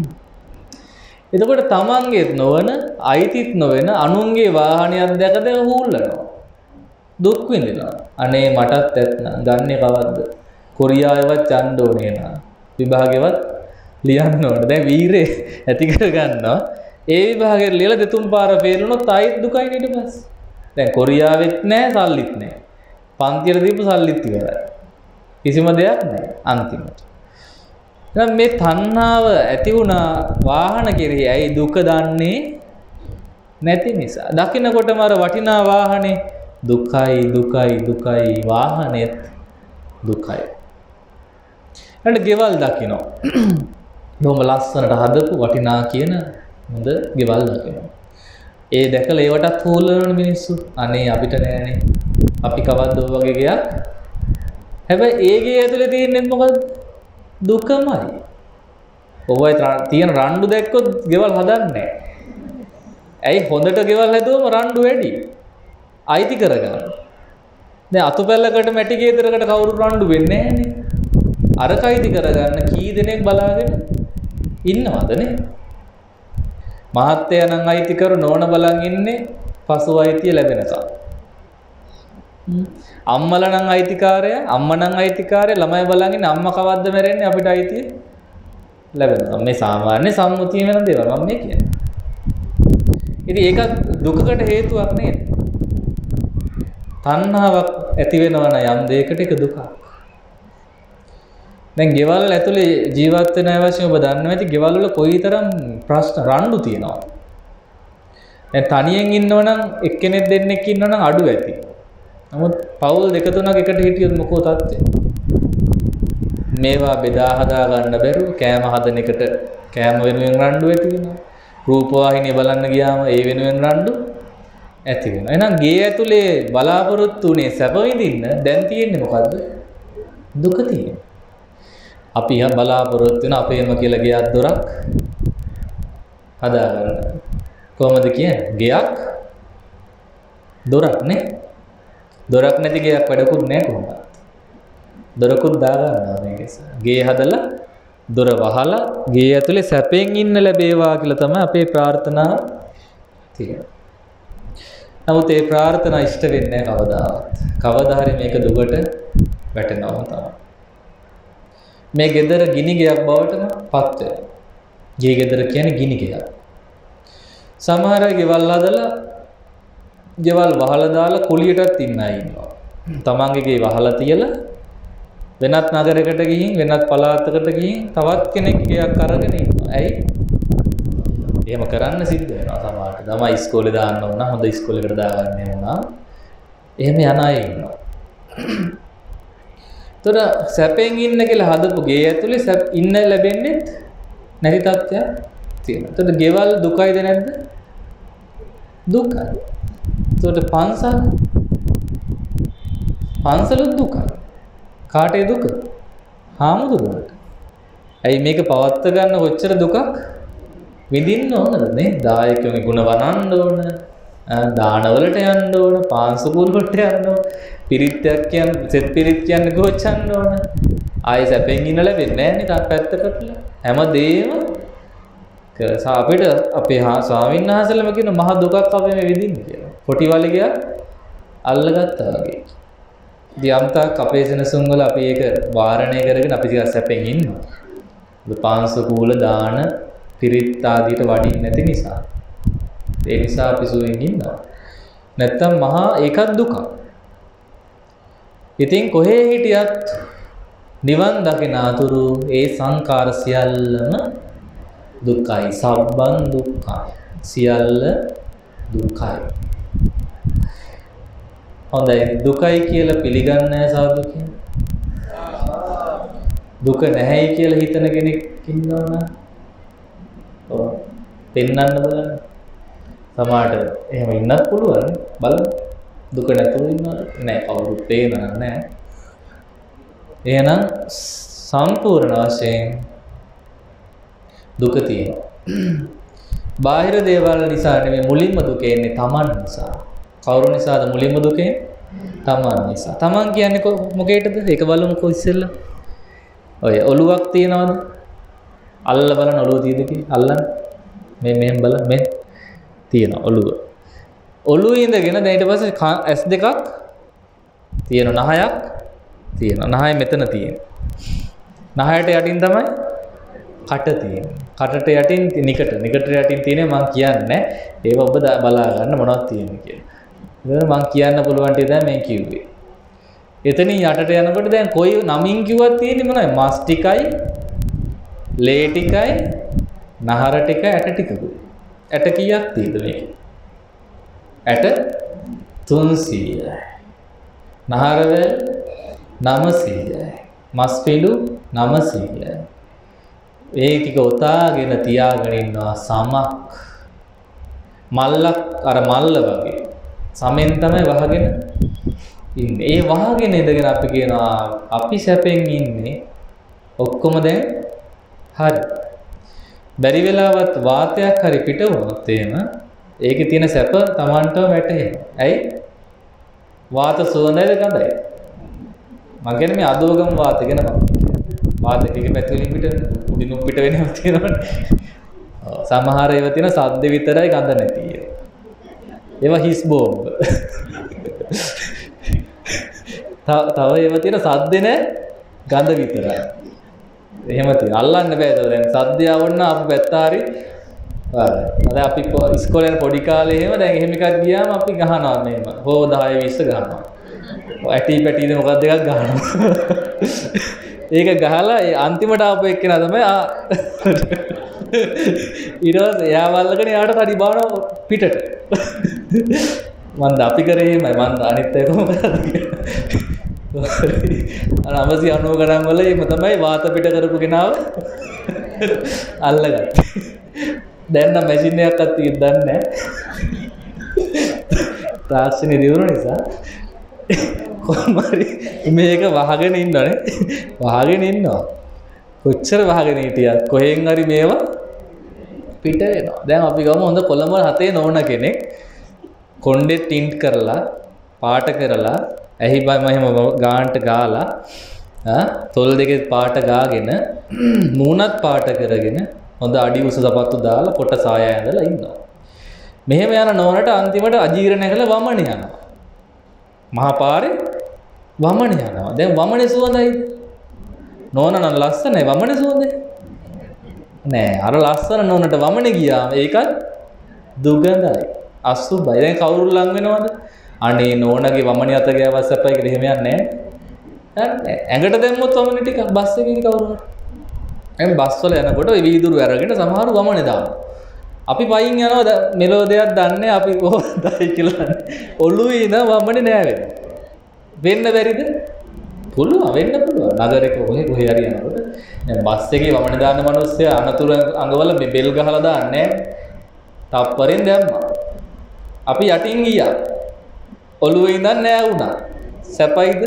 එතකොට තමන්ගේත් නොවන අයිතිත් නොවන අනුන්ගේ වාහනයක් දැකද හූල්ලනවා. දුක් විඳිනවා. අනේ මටත් ඇත්නම් ගන්නේ කවද්ද? කොරියාවේවත් යන්න ඕනේ නා. විභාගෙවත් ලියන්න ඕනේ. දැන් වීරේ ඇති කර ගන්නවා. ඒ විභාගෙට ලියලා දෙතුන් පාර ෆේල් වුණොත් ආයෙත් දුකයි ඊට පස්සේ. දැන් කොරියාවෙත් නැහැ සල්ලිත් නැහැ. පන්තියට දීපු සල්ලිත් ඉවරයි. කිසිම දෙයක් නැහැ අන්තිමට. එහෙනම් මේ තණ්හාව ඇති වුණා වාහන කෙරෙහි ඇයි දුක දන්නේ නැති නිසා. දකින්නකොටම අර වටිනා වාහනේ දුකයි දුකයි දුකයි වාහනේත් දුකයි. ඊට ගෙවල් දකින්න. බොහොම ලස්සනට හදපු වටිනා කියන හොඳ ගෙවල් දකින්න. ඒ දැකලා ඒවටත් හොල්ලන මිනිස්සු අනේ අපිට නෑනේ. අපි කවද්ද ඔය වගේ ගයක්. හැබැයි ඒ ගේ ඇතුලේ තියෙන්නේ මොකද්ද? දුකමයි. ඔවයි තියෙන රණ්ඩු දැක්කොත් ගෙවල් හදන්නේ නැහැ. ඇයි හොඳට ගෙවල් හැදුවම රණ්ඩු වැඩි. අයිති කරගන්න. දැන් අතුපැල්ලකට මැටි ගේදරකට කවුරු රණ්ඩු වෙන්නේ නැහනේ. අර කයිති කරගන්න කී දෙනෙක් බලාගෙන ඉන්නවද නේ? මහත්තයා නම් අයිති කර නෝන බලන් ඉන්නේ පසු අයිතිය ලැබෙනකම්. අම්මලා නම් අයිතිකාරයා, අම්මා නම් අයිතිකාරයා, ළමයි බලන් ඉන්නේ අම්මා කවද්ද මැරෙන්නේ අපිට අයිතිය ලැබෙනවා. මේ සාමාන්‍ය සම්මුතිය වෙන දේවල් මම මේ කියන්නේ. ඉතින් ඒක දුකකට හේතුවක් නේද? තණ්හාවක් ඇති වෙනවා නම් යම් දෙයකට ඒක දුකක්. දැන් ගෙවල් ඇතුලේ ජීවත් වෙන අවශ්‍ය ඔබ දන්නවා ඇති ගෙවල් වල කොයිතරම් ප්‍රශ්න රණ්ඩු තියෙනවද? දැන් තනියෙන් ඉන්නවනම් එක්කෙනෙක් දෙන්නෙක් ඉන්නවනම් අඩු ඇති. නමුත් පවුල් දෙක තුනක් එකට හිටියොත් මොකෝ තත්ත්වය? මේවා බෙදා හදා ගන්න බැරුව කෑම හදන එකට කෑම වෙනුවෙන් රණ්ඩු ඇති වෙනවා. රූපවාහිනිය බලන්න ගියාම ඒ වෙනුවෙන් රණ්ඩු ඇති වෙනවා. එහෙනම් ගේ ඇතුලේ බලාපොරොත්තු උනේ සැප විඳින්න දැන් තියෙන්නේ මොකද්ද? දුක තියෙනවා. අපි බලාපොරොත්තු වෙන අපේම කියලා ගියක් දොරක් හදාගන්න. කොහොමද කියන්නේ? ගයක් දොරක් නේ. දොරක් නැති ගයක් වැඩකුත් නැහැ කොහොමද? දොරකුත් දාගන්නවා මේකේ. ගේ හදලා දොර වහලා ගේ ඇතුලේ සැපෙන් ඉන්න ලැබේවා කියලා තමයි අපේ ප්‍රාර්ථනාව තියෙන්නේ. නමුත් ඒ ප්‍රාර්ථනා ඉෂ්ට වෙන්නේ නැහැ කවදාවත්. කවදා හරි මේක දුකට වැටෙනවා තමයි. මේ ගෙදර ගිනි ගයක් බවටම පත් වෙනවා. ගේ ගෙදර කියන්නේ ගිනි ගයක්. සමහර අය ගෙවල් හදලා ගෙවල් වහලා දාලා කුලියටත් ඉන්න අය ඉන්නවා. තමන්ගේ ගේ වහලා තියලා වෙනත් නගරයකට ගිහින් වෙනත් පළාතකට ගිහින් තවත් කෙනෙක්ගේ ගයක් අරගෙන ඉන්නවා. ඇයි? එහෙම කරන්න සිද්ධ වෙනවා සමහරට. ළමයි ඉස්කෝලේ දාන්න ඕන, හොඳ ඉස්කෝලේකට දාගන්න ඕන. එහෙම යන අය ඉන්නවා. තොර සැපෙන් ඉන්න කියලා හදපු ගේ ඇතුලේ ඉන්න ලැබෙන්නේ නැති තත්ත්වයක් තියෙනවා. එතකොට ගෙවල් දුකයිද නැද්ද? දුකයි. එතකොට පන්සලුත් දුකයි. කාටේ දුක? හාමුදුරුවන්ට. ඇයි මේක පවත්ත ගන්න කොච්චර දුකක් විඳින්න ඕනද නේ? දායකයන්ගේ ගුණ වනන්න ඕන, දානවලට යන්න ඕන, පාන්සුකුල් වලට යන්න ඕන, පිරිත්යක් කියන්නේ සෙත් පිරිත් කියන්නේ ගොච්චන්න ඕන. ආයෙ සැපෙන් ඉන්න ලැබෙන්නේ නැහැ නේ පැත්තකට. හැමදේම අපිට අපේ ස්වාමීන් වහන්සේලම කියන මහ දුකක් අපි මේ විඳින්නේ කියලා. පොටි වලිගයක් අල්ලගත්තා වගේ. දියම්තාක් අපේ සෙනසුන් වල අපි ඒක වාරණය කරගෙන අපි ටිකක් සැපෙන් ඉන්නවා. පාන්සුකුල දාන පිරිත් ආදියට වඩින්නේ නැති නිසා. ඒ නිසා අපි සුවෙන් ඉන්නවා. නැත්තම් මහා ඒකත් දුකක්. ඉතින් කොහේ හිටියත් නිවන් දකින අතුරු ඒ සංකාර සියල්ලම දුක්ඛයි. සබ්බන් දුක්ඛයි. සියල්ල දුක්ඛයි. හොඳයි දුකයි කියලා පිළිගන්නේ සාදු කියන්නේ. දුක නැහැයි කියලා හිතන කෙනෙක් ඉන්නවනේ. ඔව් පෙන්වන්න බලන්න. සමහරට එහෙම ඉන්නත් පුළුවන් බලන්න. දුක නැතුව ඉන්නවද? නෑ කවුරුත් පේනව නෑ. එහෙනම් සම්පූර්ණ වශයෙන් දුක තියෙනවා. බාහිර දේවල් නිසා නෙමෙයි මුලින්ම දුක එන්නේ Taman නිසා. කවුරු නිසාද මුලින්ම දුක එන්නේ? Taman නිසා. Taman කියන්නේ මොකේටද? ඒක බලමුකෝ ඉස්සෙල්ලා. ඔය ඔලුවක් තියනවද? අල්ල බලන ඔලුව තියෙද කියලා අල්ලන්න. මේ මෙහෙම බලන්න මේ තියෙන ඔලුව. ඔලුවේ ඉඳගෙන දැන් ඊට පස්සේ S2ක් තියෙන නහයක් තියෙනවා. නහය මෙතන තියෙනවා. නහයට යටින් තමයි කට තියෙන්නේ. කටට යටින් නිකට යටින් තියෙන්නේ මම කියන්නේ. ඒව ඔබ බලා ගන්න මොනවද තියෙන්නේ කියලා. මම කියන්න පුළුවන් ටික දැන් මේ කිව්වේ. එතනින් යටට යනකොට දැන් කොයි නමින් කිව්වත් තියෙන්නේ මොනවද? මස් ටිකයි, ලේ ටිකයි, නහර ටික, ඇට ටිකකුයි. ඇට කීයක් තියෙද මේක? ඇට 300යි. නහරවැල් 900යි. මස් පිළු 900යි. ඒ ටික ඔතාගෙන තියාගෙන ඉන්නවා සමක්. මල්ලක් අර මල්ල වගේ. සමෙන් තමයි වහගෙන ඉන්නේ. ඒ වහගෙන ඉඳගෙන අපි කියනවා අපි සැපෙන් ඉන්නේ. ඔක්කොම දැන් හරි. බැරි වෙලාවත් වාතයක් හරි පිට වුණොත් එහෙම ඒකේ තියෙන සැප Tamanටම වැටහෙනවා. ඇයි? වාත සුවඳයිද ගඳයි? මම කියන්නේ මේ අදෝගම වාත ගැන මම. වාත ටික පැතිවලින් පිට උඩින් පිට වෙනවා තියෙනවනේ. සමහර ඒවා තියෙන සද්ද විතරයි ගඳ නැති ඒවා. ඒවා හිස් බෝම්බ. තව ඒවා තියෙන සද්ද නැහැ ගඳ විතරයි. එහෙම තියෙනවා. අල්ලන්න බෑ ඒක. දැන් සද්දය වුණා අපි පැත්ත හරි. අද අපි ඉස්කෝලේ යන පොඩි කාලේ එහෙම දැන් එහෙම එකක් ගියාම අපි ගහනවා මේම. හෝ 10 20 ගහනවා. ඇටි පැටිද මොකක්ද එකක් ගහනවා. ඒක ගහලා ඒ අන්තිමට ආපු එක්කෙනා තමයි ඊට පස්සේ එයා වල්ලගෙන යාට තඩි බාන පිටට. මන්ද අපි කරේ එහෙමයි. මන්ද අනිත් එක කොහොමද? අර 990 ගණන් වල එහෙම තමයි වාත පිට කරපු කෙනාව අල්ලගත්තේ. දැන් නම් මැෂින් එකක්වත් තියෙද්දි දන්නේ නැහැ. තාක්ෂණය දියුණු නිසා කොහොමරි මේක වහගෙන ඉන්නවනේ. වහගෙන ඉන්නවා. කොච්චර වහගෙන හිටියත් කොහෙන් හරි මේවා පිට වෙනවා. දැන් අපි ගමු හොඳ කොළඹ හතේ නෝන කෙනෙක් කොණ්ඩේ ටින්ට් කරලා පාට කරලා ඇහි බම එහෙම ගාන්ට ගාලා තොල් දෙකේ පාට ගාගෙන මූණත් පාට කරගෙන හොඳ අඩි උස සපත්තු දාලා කොට සාය ඇඳලා ඉන්නවා. මෙහෙම යන නෝනට අන්තිමට අජීර්ණ නැගලා වමන යනවා. මහා පාරේ වමන යනවා. දැන් වමනේ සුවඳයි. නෝන නම් ලස්සනයි වමනේ සුවඳයි. නෑ අර ලස්සන නෝනට වමනේ ගියාම ඒකත් දුගඳයි. අසුබයි. දැන් කවුරු ලං වෙනවද? අනේ නෝනගේ වමනේ අත ගෑවස් සැපයි කියලා එහෙම යන්නේ නෑ. ඇඟට දැම්මොත් වමනේ ටික බස් එකේ කවුරු හරි. එම් බස් වල යනකොට ඒ වීදුරු අරගෙන සමහරව වමනේ දානවා. අපි පයින් යනවා මෙලෝ දෙයක් දන්නේ අපි කොහොමදයි කියලා. ඔළුවේ ඉඳන් වමනේ නෑ වෙන්නේ. වෙන්න බැරිද? පුළුවන් වෙන්න පුළුවන්. නගරේක කොහේ හරි යනකොට දැන් බස් එකේ වමනේ දාන්න මිනිස්සයා අනතුරු අඟවල බෙල් ගහලා දාන්නේ තප්පරෙන් දැම්මා. අපි යටින් ගියා. ඔළුවේ ඉඳන් නෑ වුණා. සැපයිද?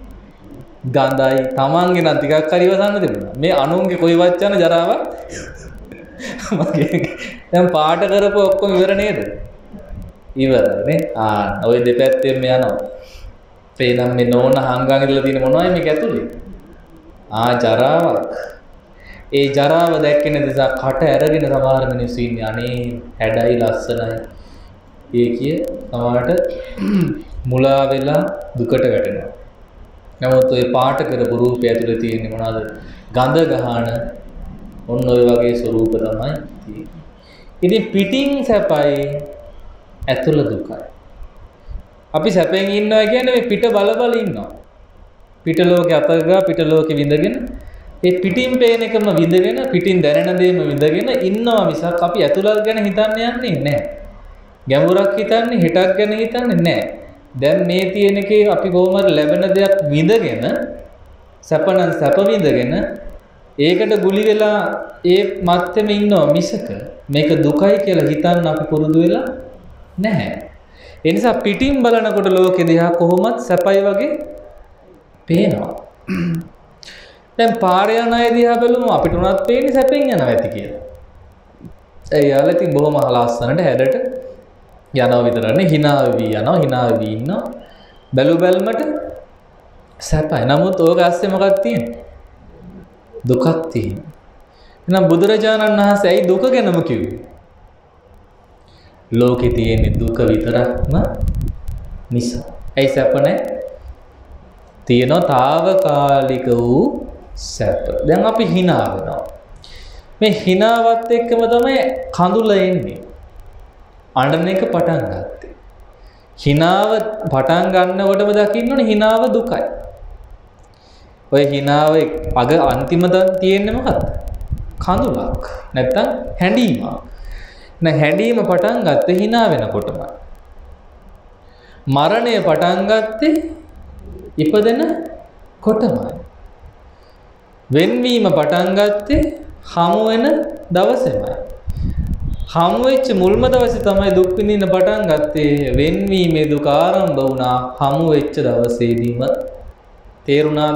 ගඳයි. Tamange නම් ටිකක් හරි ඉවසන්න තිබුණා. මේ අනුන්ගේ කොයිවත් යන ජරාවක් මගේ දැන් පාට කරපුව ඔක්කොම ඉවර නේද? ඉවරනේ. ඔය දෙපැත්තෙම යනවා. පේනම් මේ නෝන හංගන් ඉඳලා තියෙන මොනවයි මේක ඇතුලේ? ජරාවක්. ඒ ජරාව දැක්කේ නිසා කට ඇරගෙන සමහර මිනිස්සු ඉන්නේ අනේ හැඩයි ලස්සනයි. ඒ කිය සමහරට මුලා වෙලා දුකට වැටෙනවා. නමුත් ඔය පාට කරපු රූපය ඇතුලේ තියෙන්නේ මොනවද? ගඳ ගහන ඔන්න ඔය වගේ ස්වරූප තමයි තියෙන්නේ. ඉතින් පිටින් සැපයි ඇතුළ දුකයි. අපි සැපෙන් ඉන්නවා කියන්නේ මේ පිට බල ඉන්නවා. පිට ලෝකේ අතගා පිට ලෝකේ විඳගෙන ඒ පිටින් පේන එකම විඳගෙන පිටින් දැනෙන දේම විඳගෙන ඉන්නවා මිසක් අපි ඇතුළත ගැන හිතන්නේ නැහැ. ගැඹුරක් හිතන්නේ හෙටක් ගැන හිතන්නේ නැහැ. දැන් මේ තියෙන එකේ අපි කොහොමද ලැබෙන දෙයක් විඳගෙන සැපනම් සැප විඳගෙන ඒකට ගුලි වෙලා ඒ මත්තෙම ඉන්නවා මිසක මේක දුකයි කියලා හිතන්න අපි පුරුදු වෙලා නැහැ. ඒ නිසා පිටින් බලනකොට ලෝකෙ දිහා කොහොමත් සැපයි වගේ පේනවා. දැන් පාරේ යන අය දිහා බලමු අපිට උනත් පේන්නේ සැපෙන් යනවා ඇති කියලා. ඒ යාළුවා ඉතින් බොහොම ලස්සනට හැඩට යනවා විතරනේ hina වෙවි යනවා hina වෙවි ඉන්නවා. බැලු බැල්මට සැපයි. නමුත් ඕක ඇස්සේ මොකක්ද තියෙන්නේ? දුකක් තියෙනවා. එහෙනම් බුදුරජාණන් වහන්සේ ඇයි දුක ගැනම කිව්වේ? ලෝකේ තියෙන දුක විතරක්ම නිසා. ඇයි සැප නැහැ? තියෙනවා తాවකාලික වූ සැප. දැන් අපි hina වෙනවා. මේ hinaවත් එක්කම තමයි කඳුල එන්නේ. අඬන එක පටන් ගත්තේ. hinaව පටන් ගන්නකොටම දකින්න ඕනේ hinaව දුකයි. ඔය hinaව අග අන්තිම තියෙන්නේ මොකද්ද? කඳුලක්. නැත්තම් හැඬීමක්. නැ හැඬීම පටන් ගත්තේ hina වෙනකොටම. මරණය පටන් ගත්තේ ඉපදෙන කොටමයි. වෙන්වීම පටන් ගත්තේ හමු වෙන දවසේමයි. හමු වෙච්ච මුල්ම දවසේ තමයි දුක් විඳින්න පටන් ගත්තේ. වෙන්වීමේ දුක ආරම්භ වුණා හමු වෙච්ච දවසේදීම. තේරුණාද?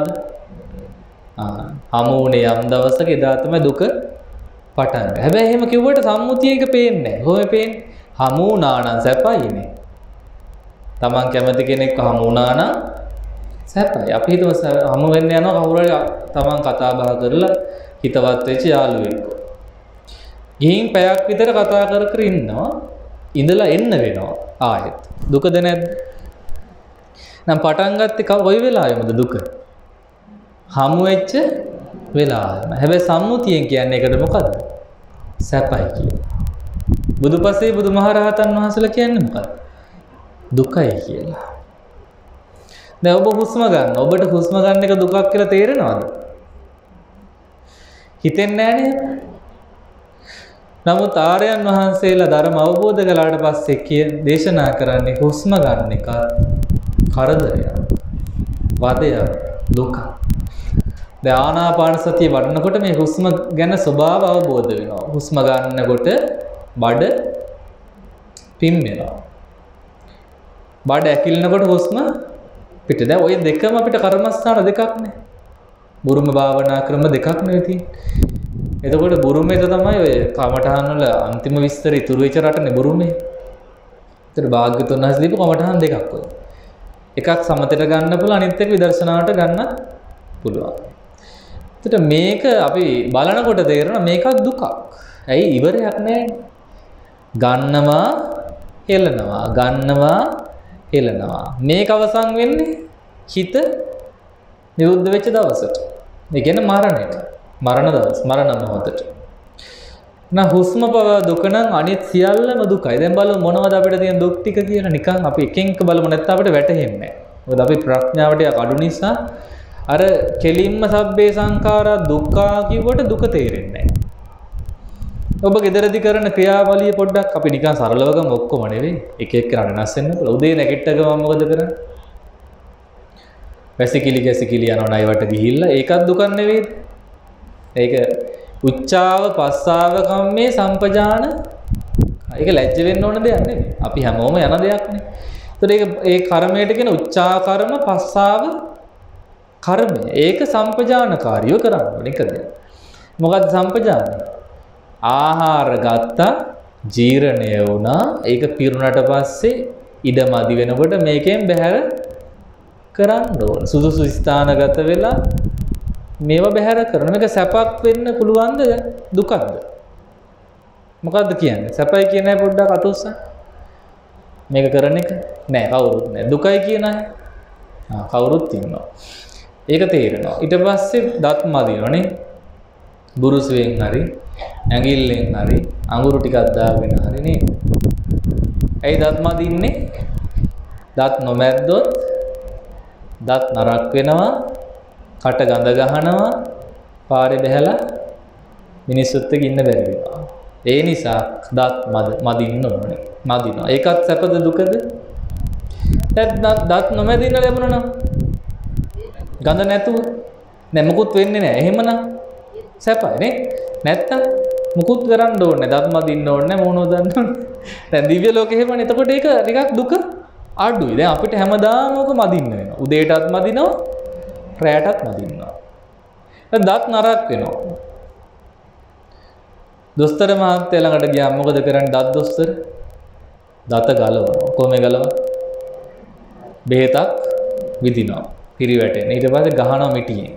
හමු වුණේ යම් දවසක එදා තමයි දුක පටන් ගන්නේ. හැබැයි එහෙම කිව්වට සම්මුතියක පේන්නේ නැහැ. කොහොමද පේන්නේ? හමු වුණා නම් සැපයිනේ. Taman කැමති කෙනෙක්ව හමු වුණා නම් සැපයි. අපි හිතමු හමු වෙන්න යනවා කවුරු හරි Taman කතා බහ කරලා හිතවත් වෙච්ච යාළුවෙක්. ගිහින් පැයක් විතර කතා කර කර ඉන්නවා. ඉඳලා එන්න වෙනවා ආයෙත්. දුකද නැද්ද? නම් පටන් ගත්තේ කොයි වෙලාවෙමද දුක? හමු වෙච්ච වෙලාවෙම. හැබැයි සම්මුතියෙන් කියන්නේ ඒකට මොකද්ද? සැපයි කියලා. බුදුපසේ බුදුමහරහතන් වහන්සේලා කියන්නේ මොකද්ද? දුකයි කියලා. දැන් ඔබ හුස්ම ගන්න. ඔබට හුස්ම ගන්න එක දුකක් කියලා තේරෙනවද? හිතෙන්නේ නැහැ. නමුත් ආර්යයන් වහන්සේලා ධර්ම අවබෝධ කළාට පස්සේ දේශනා කරන්නේ හුස්ම ගන්න එක කරදරයක්, වදයක්, දුක. දැන් ආනාපාන සතිය වඩනකොට මේ හුස්ම ගැන ස්වභාව අවබෝධ වෙනවා. හුස්ම ගන්නකොට බඩ පිම්මෙනවා. බඩ ඇකිලනකොට හුස්ම පිට. දැන් ওই දෙකම අපිට කර්මස්ථාන දෙකක් නේ. බුරුම භාවනා ක්‍රම දෙකක් නේ තියෙන්නේ. එතකොට බුරුමේද තමයි ඔය කමඨහන් වල අන්තිම විස්තර ඉතුරු වෙච්ච රටනේ බුරුමේ. ඒතර භාග්‍යතුන් වහන්සේ දීපු කමඨහන් දෙකක් ඔය. එකක් සමතේට ගන්න පුළුවන් අනිත් එක විදර්ශනාවට ගන්න පුළුවන්. ඒතර මේක අපි බලනකොට තේරෙනවා මේකක් දුකක්. ඇයි ඉවරයක් නැහැ. ගන්නවා හෙලනවා ගන්නවා හෙලනවා. මේක අවසන් වෙන්නේ හිත නිරුද්ධ වෙච්ච දවසට. ඒ කියන්නේ මරණයට. මරණ දවස් මරණ මොහොතට. නා හුස්ම පව දුක නම් අනිත් සියල්ලම දුකයි. දැන් බලමු මොනවද අපිට තියෙන දුක් ටික කියලා නිකන් අපි එකෙන් එක බලමු නැත්නම් අපිට වැටහෙන්නේ නැහැ. මොකද අපි ප්‍රඥාවට අඩු නිසා අර කෙලින්ම සබ්බේ සංඛාරා දුක්ඛා කිව්වට දුක තේරෙන්නේ නැහැ. ඔබ ගෙදරදී කරන ක්‍රියාවලිය පොඩ්ඩක් අපි නිකන් සරලව ගමු ඔක්කොම නෙවෙයි. එක එක වෙනස් වෙන්න පුළුවන්. උදේ නැගිට ගමන් මොකද කරන්නේ? වැසිකිලි ගැසිකිලි යනවා නයිවට ගිහිල්ලා ඒකත් දුකක් නෙවෙයි. ඒක උච්චාව පස්සාව කම්මේ සම්පජාන. ඒක ලැජ්ජ වෙන්න ඕන දෙයක් නෙවෙයි. අපි හැමෝම යන දෙයක් නේ. ඒතර ඒක ඒ කර්මයට කියන උච්චා කර්ම පස්සාව කර්මය. ඒක සම්පජානකාරීව කරන්න ඕනේ එක දෙයක්. මොකද්ද සම්පජානය? ආහාර ගත්තා ජීර්ණය වුණා. ඒක පිරුණාට පස්සේ ඉඩමදි වෙනකොට මේකෙන් බැහැර කරන්න ඕන. සුදුසු ස්ථානගත වෙලා මේවා බැහැර කරන. මේක සැපක් වෙන්න පුළුවන්ද දුකක්ද? මොකද්ද කියන්නේ? සැපයි කියන අය පොඩ්ඩක් අත උස්සන්න. මේක කරන එක නෑ කවුරුත් නෑ. දුකයි කියන අය කවුරුත් ඉන්නවා. ඒක තේරෙනවා. ඊට පස්සේ දත් මදිනවනේ. බුරුසුවෙන් හරි ඇඟිල්ලෙන් හරි අඟුරු ටිකක් දාගෙන හරි නේද? ඇයි දත් මදින්නේ? දත් නොමැද්දොත් දත් නරක් වෙනවා. කට ගඳ ගහනවා. පාරේ බැහැලා මිනිස්සුත් එක්ක ඉන්න බැරි වෙනවා. ඒ නිසා දත් මදින්න ඕනේ. මදිනවා. ඒකත් සැපද දුකද? දත් නොමැදින්න ලැබුණා නම් ගඳ නැතුව නෑ මොකුත් වෙන්නේ නෑ. එහෙමනම් සැපයි නේ. නැත්තම් මුකුත් කරන්න ඕනේ. දත් මදින්න ඕනේ. මොනෝ දන්න ඕනේ. දැන් දිව්‍ය ලෝකෙ එහෙමනේ. එතකොට ඒක ටිකක් දුක අඩුයි. දැන් අපිට හැමදාම ඕක මදින්න වෙනවා. උදේටත් මදිනවා. රැයටත් මදින්නවා. දැන් දත් නරක් වෙනවා. දොස්තර මහත්තයා ළඟට ගියාම මොකද කරන්නේ? දත් දොස්තර දත ගලවනවා. කොහොමද ගලවන්නේ? බෙහෙතක් විදිනවා. පිරිවැටෙන. ඊට පස්සේ ගහනවා මිටියෙන්.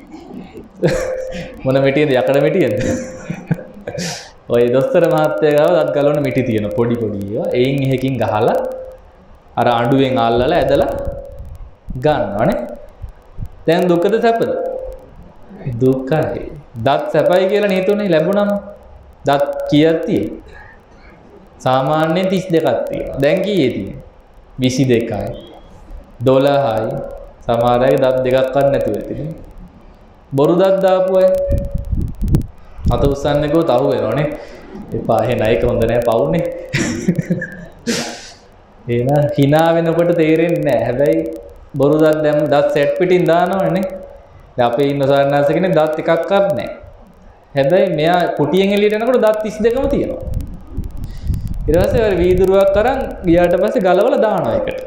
මොන මිටියද? යකඩ මිටියද? ඔය දොස්තර මහත්තයා ගාව දත් ගලවන මිටි තියෙන පොඩි පොඩි ඒවා. එයින් එහෙකින් ගහලා අර අඬුවෙන් අල්ලලා ඇදලා ගන්නවනේ. දැන් දුකද සැපද? දුකයි. දත් සැපයි කියලා නේතුනේ ලැබුණම. දත් කීයක් තියෙන්නේ? සාමාන්‍යයෙන් 32ක් තියෙනවා. දැන් කීයේ තියෙන්නේ? 22යි. 12යි. සමහර අය දත් දෙකක්වත් නැතුව ඇතිනේ. බොරු දත් දාපු අය අත උස්සන්නේ කොහොත අහු වෙනවනේ. එපා එහෙනම් ඒක හොඳ නෑ පවුනේ. එහෙනම් hina වෙනකොට තේරෙන්නේ නෑ. හැබැයි බොරු දත් දැන් දත් සෙට් පිටින් දානවනේ. දැන් අපේ ඉන්න සාරණාස කෙනෙක් දත් එකක්වත් නෑ. හැබැයි මෙයා කුටියෙන් එළියට එනකොට දත් 32ම තියෙනවා. ඊට පස්සේ අර වීදුරුවක් අරන් ගියාට පස්සේ ගලවලා දානවා එකට.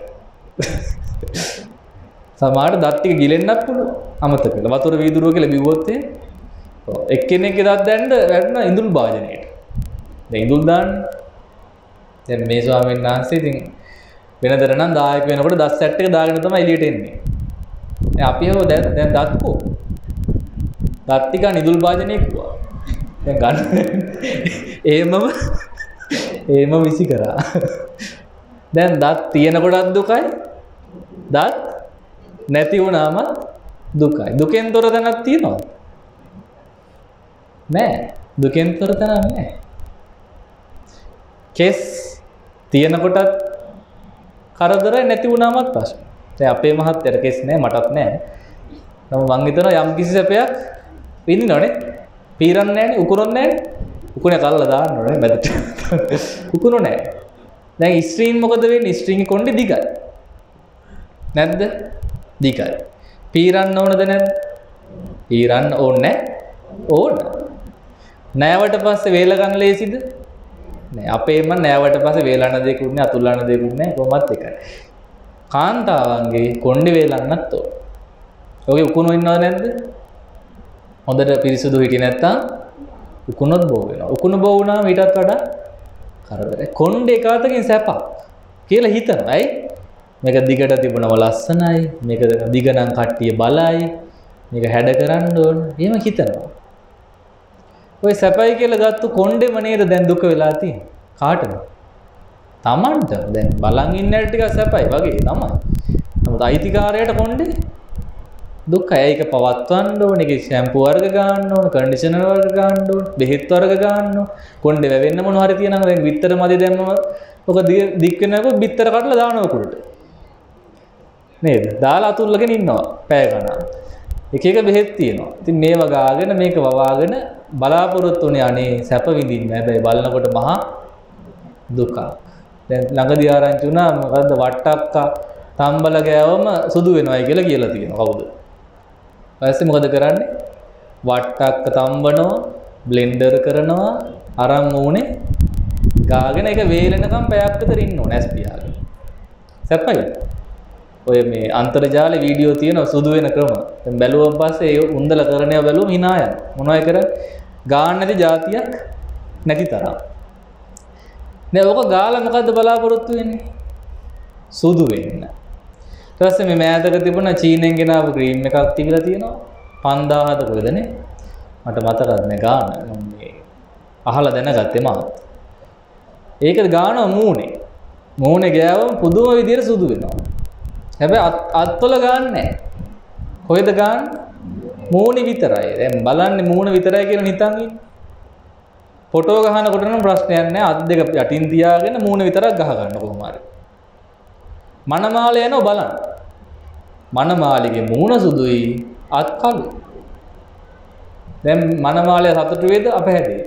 සමහරට දත් ටික ගිලෙන්නත් පුළුවන්. අමතක කළා. වතුර වීදුරුව කියලා බිව්වොත් එක්කෙනෙක්ගේ දත් දැන්න වැටුණා ඉඳුල් භාජනයේට. දැන් ඉඳුල් දාන්නේ. දැන් මේ ස්වාමීන් වහන්සේ ඉතින් වෙනදර නම් දායක වෙනකොට දත් සෙට් එක දාගෙන තමයි එළියට එන්නේ. දැන් අපි හො දැන් දත් කො. දත් ටික ඉඳුල් භාජනයේ කුවා. දැන් ගන්න. එහෙමම විසි කරා. දැන් දත් තියෙන කොටත් දුකයි. දත් නැති වුණාම දුකයි. දුකෙන් තොර තැනක් තියෙනවද? නෑ. දුකෙන් තොර තැනක් නෑ. කෙස් තියෙන කොටත් කරදරයි නැති වුණාමත් ප්‍රශ්න. දැන් අපේ මහත්තයට කෙස් නෑ මටත් නෑ. නමුත් මං හිතනවා යම් කිසි සැපයක් විඳිනවනේ. පීරන්නේ නෑනේ, උකුරොන්නේ නෑනේ. උකුනේ කල්ලා දාන්න ඕනේ මැදට. උකුණු නෑ. දැන් ස්ත්‍රීන් මොකද වෙන්නේ? ස්ත්‍රීන්ගේ කොණ්ඩේ දිගයි. නැද්ද? දිගයි. පීරන්න ඕනද නැද්ද? පීරන්න ඕනේ ඕන. නෑවට පස්සේ වේල ගන්න ලේසිද? නෑ. අපේම නෑවට පස්සේ වේලන්න දෙකුත් නෑ, අතුල්ලන්න දෙකුත් නෑ, කොහොමත් එකයි. කාන්තාවන්ගේ කොණ්ඩේ වේලන්නත් ඕන. ඔගේ උකුණු ඉන්නවද නැද්ද? හොඳට පිරිසුදු හිටියේ නැත්තම් උකුණොත් බෝ වෙනවා. උකුණ බෝ වුණාම ඊටත් වඩා කරදරයි. කොණ්ඩේ එකwidehatකින් සැපක් කියලා හිතනවා. ඇයි? මේක දිගට තිබුණම ලස්සනයි. මේක දිග නම් කට්ටිය බලයි. මේක හැඩ කරන්න ඕන. එහෙම හිතනවා. ඔය සැපයි කියලා ගත්ත කොණ්ඩේම නේද දැන් දුක වෙලා තියෙන්නේ. කාටද? Tamanට. දැන් බලන් ඉන්න ඇට ටික සැපයි වගේ තමයි. නමුත් අයිතිකාරයට කොණ්ඩේ දුකයි. ඒක පවත්වන්න ඕනේ. ඒක ෂැම්පූ වර්ග ගන්න ඕනේ, කන්ඩිෂනර් වර්ග ගන්න ඕනේ, බෙහෙත් වර්ග ගන්න ඕනේ. කොණ්ඩේ වැවෙන්න මොනවා හරි තියනවා. දැන් බිත්තර මැද දැම්මම ඔක දික් වෙනකොට බිත්තර කඩලා දානවා කුඩට. නේද? දාලා අතුල්ලගෙන ඉන්නවා පැය ගණන්. එක එක බෙහෙත් තියෙනවා. ඉතින් මේව ගාගෙන මේක වවාගෙන බලාපොරොත්තු වෙන්නේ අනේ සැප විඳින්න. හැබැයි බලනකොට මහා දුකක්. දැන් ළඟදී ආරංචි වුණා මොකද්ද වට්ටක්කා තම්බල ගෑවම සුදු වෙනවයි කියලා කියලා තියෙනවා. කවුද? ඊපස්සේ මොකද කරන්නේ? වට්ටක්ක තම්බනවා, බ්ලෙන්ඩර් කරනවා, අරන් මූණේ ගාගෙන ඒක වේලෙනකම් පැයක් විතර ඉන්න ඕනේ ඇස් පියාගෙන. සැපයි. ඔය මේ අන්තර්ජාලේ වීඩියෝ තියෙනවා සුදු වෙන ක්‍රම. දැන් බැලුවම පස්සේ ඒ උන්දල කරණේව බැලුවම hina යන. මොනවයි කරන්නේ? ගාන්න නැති જાතියක් නැති තරම්. දැන් ඔක ගාලා මොකද්ද බලාපොරොත්තු වෙන්නේ? සුදු වෙන්න. ඊට පස්සේ මේ මෑතක තිබුණ චීනෙන් ගෙනාවු ක්‍රීම් එකක් තිබිලා තියෙනවා 5000ද කොහෙදනේ? මට මතකත් නෑ ගාන. මම මේ අහලා දැනගත්තේ මාත්. ඒක ගානවා මූණේ. මූණේ ගෑවම පුදුම විදියට සුදු වෙනවා. හැබැයි අත්වල ගන්න නැහැ. කොහෙද ගන්න? මූණේ විතරයි. දැන් බලන්නේ මූණ විතරයි කියලා නිතන් ඉන්නේ. ෆොටෝ ගහනකොට නම් ප්‍රශ්නයක් නැහැ. අත් දෙක යටින් තියාගෙන මූණ විතරක් ගහ ගන්න කොහොම හරි. මනමාලය යනවා බලන්න. මනමාලිගේ මූණ සුදුයි අත් කළු. දැන් මනමාලය සතුටු වේද අපහැදී?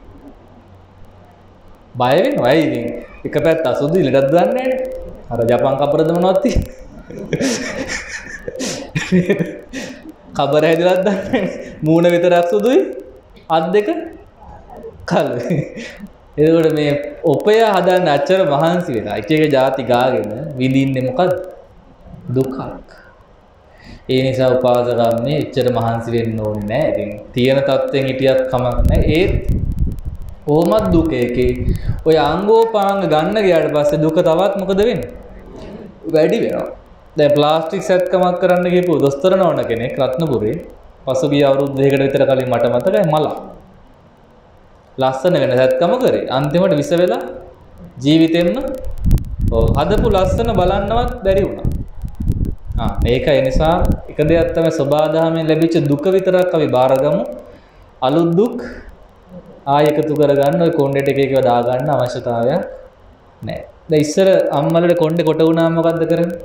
බය වෙනවා. ඇයි ඉතින් එක පැත්ත අසුදු ඉලටත් දන්නේ නැහැ. අර ජපන් කබරද මොනවද තියෙන්නේ? කබර හැදලත් දන්නේ මූණ විතරක් සුදුයි අත් දෙක කළුයි. එතකොට මේ ඔපය හදන්න අච්චර මහන්සි වෙලා එක එක ಜಾති ගාගෙන විඳින්නේ මොකද්ද? දුකක්. ඒ නිසා උපාසකම්නේ එච්චර මහන්සි වෙන්න ඕනේ නැහැ. ඉතින් තියෙන තත්ත්වෙන් හිටියත් කමක් නැහැ. ඒත් කොහොමද දුක එකේ ඔය අංගෝපාංග ගන්න ගියාට පස්සේ දුක තවත් මොකද වෙන්නේ? වැඩි වෙනවා. දැන් ප්ලාස්ටික් සැත්කමක් කරන්න ගිහපු දොස්තර නෝන කෙනෙක් රත්නපුරේ පසුගිය අවුරුදු දෙකකට විතර කලින් මට මතකයි මලා. ලස්සන වෙන සැත්කම කරේ. අන්තිමට විස වෙලා ජීවිතෙන්න හදපු ලස්සන බලන්නවත් බැරි වුණා. ඒකයි නිසා එක දෙයක් තමයි සබාධාමයෙන් ලැබිච්ච දුක විතරක් අපි බාරගමු. අලුත් දුක් ආයෙ එකතු කරගන්න ඔය කොණ්ඩේට එක එකව දාගන්න අවශ්‍යතාවයක් නැහැ. දැන් ඉස්සර අම්මලට කොණ්ඩේ කොට වුණාම මොකද්ද කරන්නේ?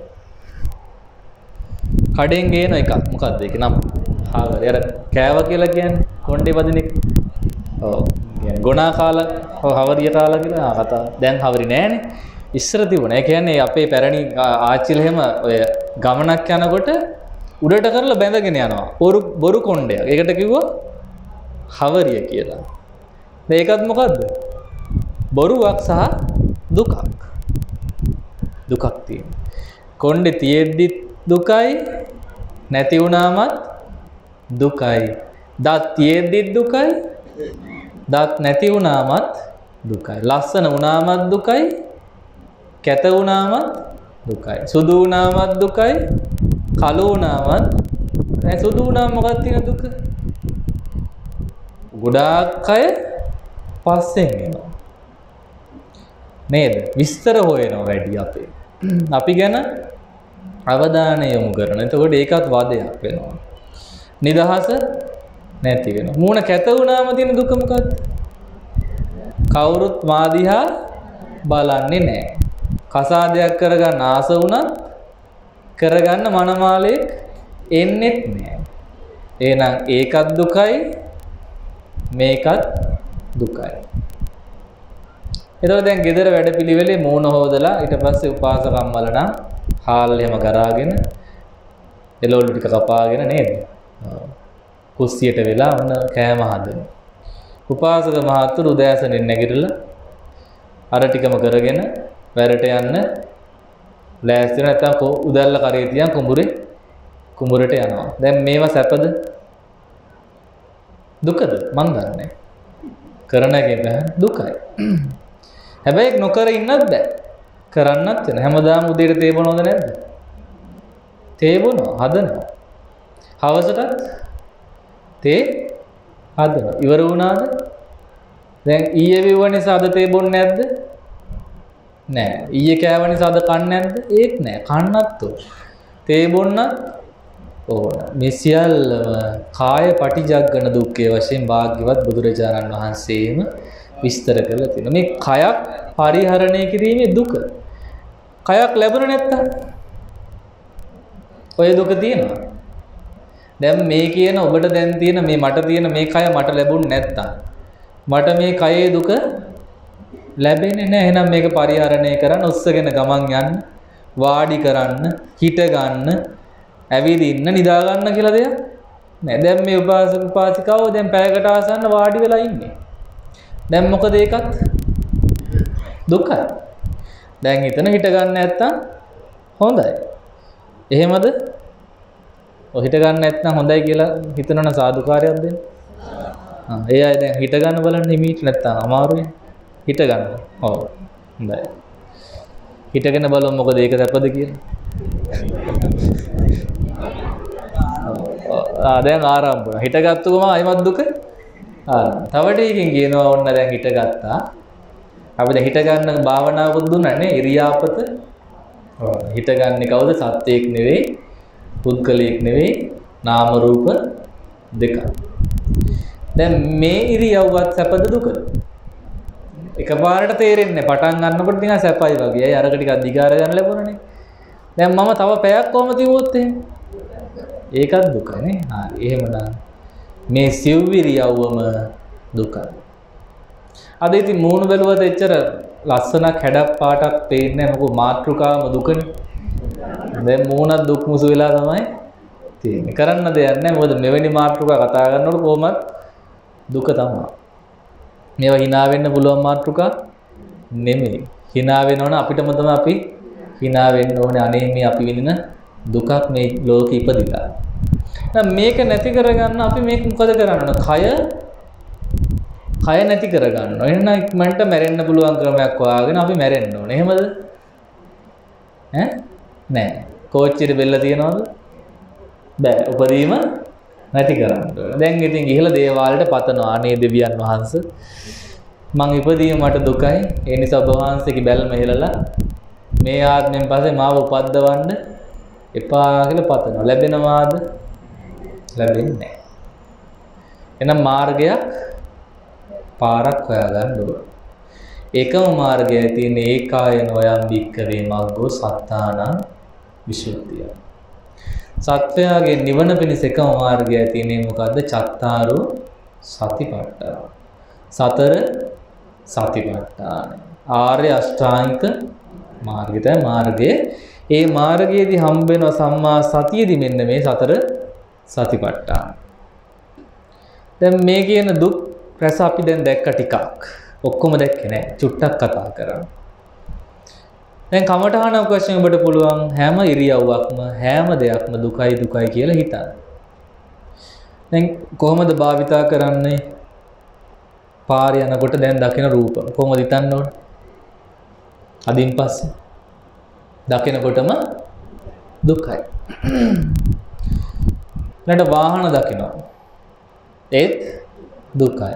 කඩෙන් ගේන එකක්. මොකද්ද ඒක නම? හාවරි. අර කෑවා කියලා කියන්නේ කොණ්ඩේ වදින එක. ඔව්. කියන්නේ ගොනා කාලා, හවරිය කාලා කියලා කතා. දැන් හවරි නෑනේ. ඉස්සර තිබුණා. ඒ කියන්නේ අපේ පැරණි ආච්චිලා එහෙම ඔය ගමනක් යනකොට උඩට කරලා බැඳගෙන යනවා. බොරු කොණ්ඩයක්. ඒකට කිව්වා හවරිය කියලා. ඒකත් මොකද්ද? බොරුවක් සහ දුකක්. දුකක් තියෙනවා. කොණ්ඩේ තියෙද්දි දුකයි, නැති වුණාමත් දුකයි. දත් තියෙද්දි දුකයි, දත් නැති වුණාමත් දුකයි. ලස්සන වුණාමත් දුකයි, කැත වුණාමත් දුකයි. සුදු වුණාමත් දුකයි, කළු වුණාමත්. දැන් සුදු වුණාම මොකක්ද තියෙන දුක? ගොඩාක් අය පස්සෙන් එනවා. නේද? විස්තර හොයනවා වැඩි අපේ. අපි ගැන අවධානය යොමු කරන. එතකොට ඒකත් වාදයක් වෙනවා. නිදහස නැති වෙනවා. මූණ කැත වුණාම තියෙන දුක මොකක්ද? කවුරුත් මා දිහා බලන්නේ නැහැ. කසාදයක් කරගන්න ආස වුණත් කරගන්න මනමාලයක් එන්නේත් නැහැ. එහෙනම් ඒකත් දුකයි මේකත් දුකයි. එතකොට දැන් ගෙදර වැඩපිළිවෙලේ මූණ හොදලා ඊට පස්සේ උපාසකම්මල නම් හාල් එහෙම ගරාගෙන එළවලු ටික කපාගෙන නේද? කුස්සියට වෙලා ඔන්න කෑම හදනවා. උපාසක මහත්තුරු උදෑසනින් නැගිටලා අර ටිකම කරගෙන වැරට යන්න ලෑස්ති වෙන නැත්නම් උදැල්ල කරේ තියන් කුඹුරට යනවා. දැන් මේවා සැපද? දුකද? මන් දන්නේ. කරන එක දුකයි. හැබැයි නොකර ඉන්නත් බෑ. කරන්නත් වෙන. හැමදාම උදේට තේ බොනවද නැද්ද? තේ බොනවා, හදනවා. හවසටත් තේ හදනවා. ඉවර වුණාද? දැන් ඊයේ විව නිසා අද තේ බොන්නේ නැද්ද? නෑ. ඊයේ කෑව නිසා අද කන්නේ නැද්ද? ඒත් නෑ. කන්නත් ඕන. තේ බොන්නත් ඕන. මේ සියල්ලම කාය පටිජග්ගන දුක්ඛේ වශයෙන් භාග්‍යවත් බුදුරජාණන් වහන්සේම විස්තර කරලා තියෙනවා. මේ කයක් පරිහරණය කිරීමේ දුක. කයක් ලැබුණ නැත්තම් ඔය දුක තියෙනවා. දැන් මේ කියන ඔබට දැන් තියෙන මේ මට තියෙන මේ කය මට ලැබුණ නැත්තම් මට මේ කයේ දුක ලැබෙන්නේ නැහැ. එහෙනම් මේක පරිහරණය කරන්න උස්සගෙන ගමන් යන්න, වාඩි කරන්න, හිට ගන්න, ඇවිදින්න, නිදා ගන්න කියලා දෙයක් නෑ. දැන් මේ උපාසක උපාසිකාව දැන් පැයකට ආසන්න වාඩි වෙලා ඉන්නේ. දැන් මොකද ඒකත් දුකයි. දැන් හිතන හිට ගන්න නැත්තම් හොඳයි. එහෙමද? ඔය හිට ගන්න නැත්තම් හොඳයි කියලා හිතනවනම් සාදුකාරයක් දෙන්න. ඒ අය දැන් හිට ගන්න බලන්න හිමීට නැත්තම් අමාරුයි. හිට ගන්න. ඔව්. හොඳයි. හිටගෙන බලමු මොකද ඒක දැපද කියලා. දැන් ආරම්භ වුණා. හිටගත්තු ගම අයමත් දුක තව ටිකකින් කියනවා ඔන්න දැන් හිටගත්තා. අපි දැන් හිට ගන්න භාවනාවකුත් දුන්නා නේ ඉරියාපත. හිටගන්නේ කවුද? සත්‍යයක් නෙවෙයි, පුද්ගලයෙක් නෙවෙයි, නාම රූප දෙකක්. දැන් මේ ඉරියව්වත් සැපද දුකද? එකපාරට තේරෙන්නේ පටන් ගන්නකොට නිකන් සැපයි වගේ. අය අරක ටිකක් දිගාර ගන්න ලැබුණනේ. දැන් මම තව පැයක් කොහොමද තියුවොත් එහෙම? ඒකත් දුකනේ. හරි. එහෙමනම් මේ සිව්විරියව්වම දුකයි. අද ඉතින් මූණ බැලුවත් එච්චර ලස්සනක් හැඩක් පාටක් පේන්නේ නැහැ. මොකද මාත්‍රිකාවම දුකනේ. දැන් මූණත් දුක් මුසු වෙලා තමයි තියෙන්නේ. කරන්න දෙයක් නැහැ. මොකද මෙවැනි මාත්‍රිකා කතා කරනකොට කොහොමද දුක තමයි. මේවා hina වෙන්න පුළුවන් මාත්‍රිකා නෙමෙයි. hina වෙනවනම් අපිටම තමයි අපි hina වෙන්න ඕනේ. අනේ මේ අපි විඳින දුකක් මේ ලෝකෙ ඉපදිලා. දැන් මේක නැති කරගන්න අපි මේක මොකද කරන්න ඕන? කය නැති කරගන්න ඕන. එහෙනම් ඉක්මනට මැරෙන්න පුළුවන් ක්‍රමයක් හොයාගෙන අපි මැරෙන්න ඕන. එහෙමද? නෑ. කෝච්චියේ බෙල්ල තියනවද? බෑ. උපදීම නැති කරන්න ඕන. දැන් ඉතින් ගිහලා දේවාලයට පතනවා. අනේ දෙවියන් වහන්සේ මං ඉපදීම මට දුකයි. ඒ නිසා ඔබ වහන්සේගේ බැල්ම හෙලලා මේ ආත්මෙන් පස්සේ මාව උපද්දවන්න එපා කියලා පතනවා. ලැබෙනවාද? ලැබෙන්නේ නැහැ. එහෙනම් මාර්ගයක් පාරක් හොයාගන්න ඕන. එකම මාර්ගයයි තියෙන්නේ ඒකායන වයම් භික්ඛවේ මග්ගෝ සත්තානං විසුද්ධිය. සත්‍යයේ නිවන පිණිස එකම මාර්ගයයි තියෙන්නේ මොකද්ද? චත්තාරෝ සතිපට්ඨාන. සතර සතිපට්ඨාන. ආර්ය අෂ්ටාංගික මාර්ගය තමයි මාර්ගය. ඒ මාර්ගයේදී හම්බ වෙන සම්මා සතියේදී මෙන්න මේ සතර සතිපට්ඨාන. දැන් මේ කියන දුක් රස අපි දැන් දැක්ක ටිකක්. ඔක්කොම දැක්කේ නැහැ. චුට්ටක් කතා කරමු. දැන් කමඨහනක් වශයෙන් ඔබට පුළුවන් හැම ඉරියව්වක්ම හැම දෙයක්ම දුකයි දුකයි කියලා හිතන්න. දැන් කොහොමද භාවිතා කරන්නේ? පාර යනකොට දැන් දකින රූප කොහොමද හිතන්න ඕන? අදින් පස්සේ දකිනකොටම දුකයි. නැට වාහන දකිනවා. ඒත් දුකයි.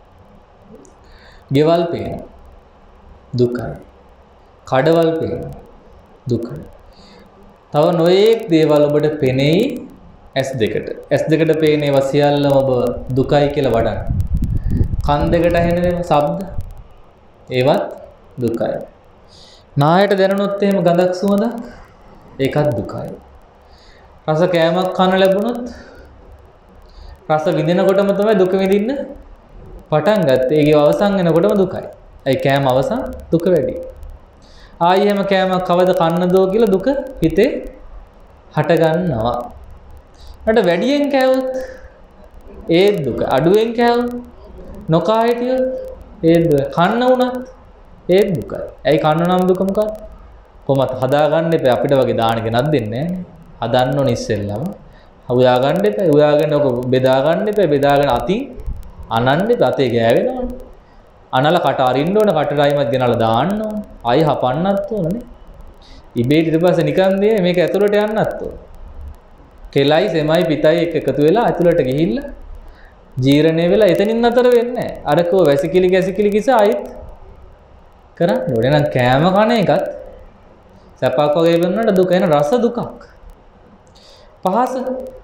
ගෙවල් පේනවා. දුකයි. කඩවල් පේනවා. දුකයි. තව නොයේක් දේවල් ඔබට පෙනෙයි S2ට. S2ට පේන ඒවා සියල්ලම ඔබ දුකයි කියලා වඩන්න. කන් දෙකට ඇහෙන ශබ්ද ඒවත් දුකයි. නායට දැනුනොත් එහෙම ගඳක් සුවඳක් ඒකත් දුකයි. රස කෑමක් කන ලැබුණොත් රස විඳිනකොටම තමයි දුක විඳින්න පටන් ගත්තේ. ඒකේ අවසන් වෙනකොටම දුකයි. ඒ කෑම අවසන් දුක වැඩි. ආයි එහෙම කෑමක් කවද කන්නදෝ කියලා දුක හිතේ හට ගන්නවා. ඊට වැඩියෙන් කෑවොත් ඒ දුක. අඩුවෙන් කෑවොත් නොකා හිටියොත් ඒ දුක. කන්න උනත් ඒ දුකයි. ඇයි කන්න නම් දුක මොකක්ද? කොහොමද හදාගන්න එපා. අපිට වගේ දාන ගෙනත් දෙන්නේ නැහැ. හදන්න ඕන ඉස්සෙල්ලම. හොයා ගන්න එපා. හොයාගෙන ඔක බෙදා ගන්න එපා. බෙදාගෙන අතින් අනන්න එපා. අතේ ගෑවෙනවා. අනල කට අරින්න ඕන. කට රයිමත් ගෙනලා දාන්න ඕන. ආයි හපන්නත් ඕනනේ. ඉබේට ඊට පස්සේ නිකන් දේ මේක ඇතුළට යන්නත් ඕන. කෙලයි සෙමයි පිටයි එකතු වෙලා ඇතුළට ගිහිල්ලා ජීර්ණය වෙලා එතනින් නතර වෙන්නේ නැහැ. අරකෝ වැසිකිලි ගැසිකිලි කිස ආයිත් කරන්න ඕනේ. නම් කෑම කන එකත් සැපක් වගේ වෙනකොට දුක එන රස දුකක්. පහස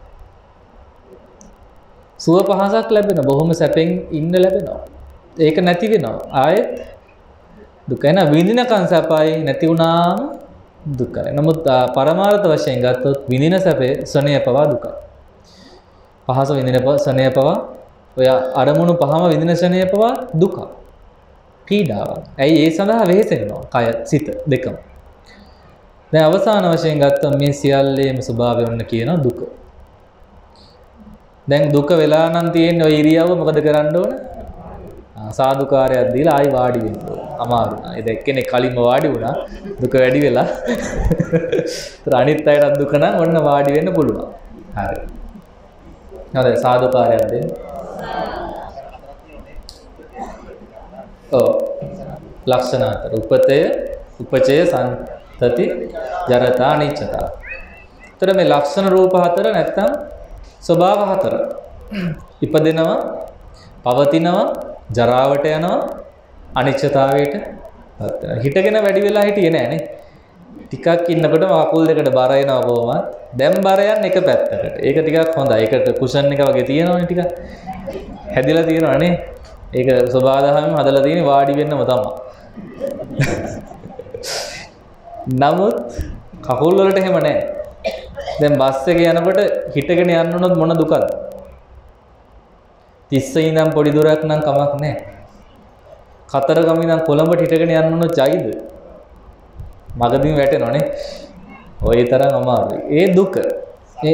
සුව පහසක් ලැබෙන බොහොම සැපෙන් ඉන්න ලැබෙනවා. ඒක නැති වෙනවා. ආයෙත් දුක එන විඳිනකන් සැපයි නැති වුණාම දුකයි. නමුත් පරමාර්ථ වශයෙන් ගත්තොත් විඳින සැපේ සොණය පවා දුකයි. පහස විඳින සොණය පවා ඔය අරමුණු පහම විඳින සොණය පවා දුක. පීඩාවක්. ඇයි ඒ සඳහා වෙහෙසෙනවා. කය සිත දෙකම. දැන් අවසාන වශයෙන් ගත්තොත් මේ සියල්ලේම ස්වභාවය ඔන්න කියන දුක. දැන් දුක වෙලා නම් තියෙන්නේ ඔය ඉරියව්ව මොකද කරන්න ඕන? සාදුකාරයක් දීලා ආයි වාඩි වෙන්න ඕන. අමාරු නෑ. ඒ දැක්කනේ කලින්ම වාඩි වුණා. දුක වැඩි වෙලා. ඒතර අනිත් අයටත් දුක නම් ඔන්න වාඩි වෙන්න පුළුවන්. හරි. හරි සාදුකාරයක් දෙන්න. ලක්ෂණ අතර උපතය උපචය සන්තති ජරතා අනිච්චතා. ඒතර මේ ලක්ෂණ රූප හතර නැත්තම් ස්වභාව හතර. ඉපදෙනවා, පවතිනවා, ජරාවට යනවා, අනිච්චතාවයට පත් වෙනවා. හිටගෙන වැඩි වෙලා හිටියේ නෑනේ. ටිකක් ඉන්නකොට කකුල් දෙකට බර එනවා කොහොමද? දැන් බර යන්නේ එක පැත්තකට. ඒක ටිකක් හොඳයි. ඒකට කුෂන් එක වගේ තියෙනවනේ ටිකක්. හැදිලා තියෙනවනේ. ඒක සබාදහමම හදලා තියෙන්නේ වාඩි වෙන්නම තමයි. නමුත් කකුල් වලට එහෙම නැහැ. දැන් බස් එකේ යනකොට හිටගෙන යන්න උනොත් මොන දුකද? තිස්සේ ඉඳන් පොඩි දුරක් නම් කමක් නැහැ. කතරගම ඉඳන් කොළඹට හිටගෙන යන්න උනොත් ජයිද? මගදීම වැටෙනවනේ. ওই තරම් අමාරුයි. ඒ දුක. ඒ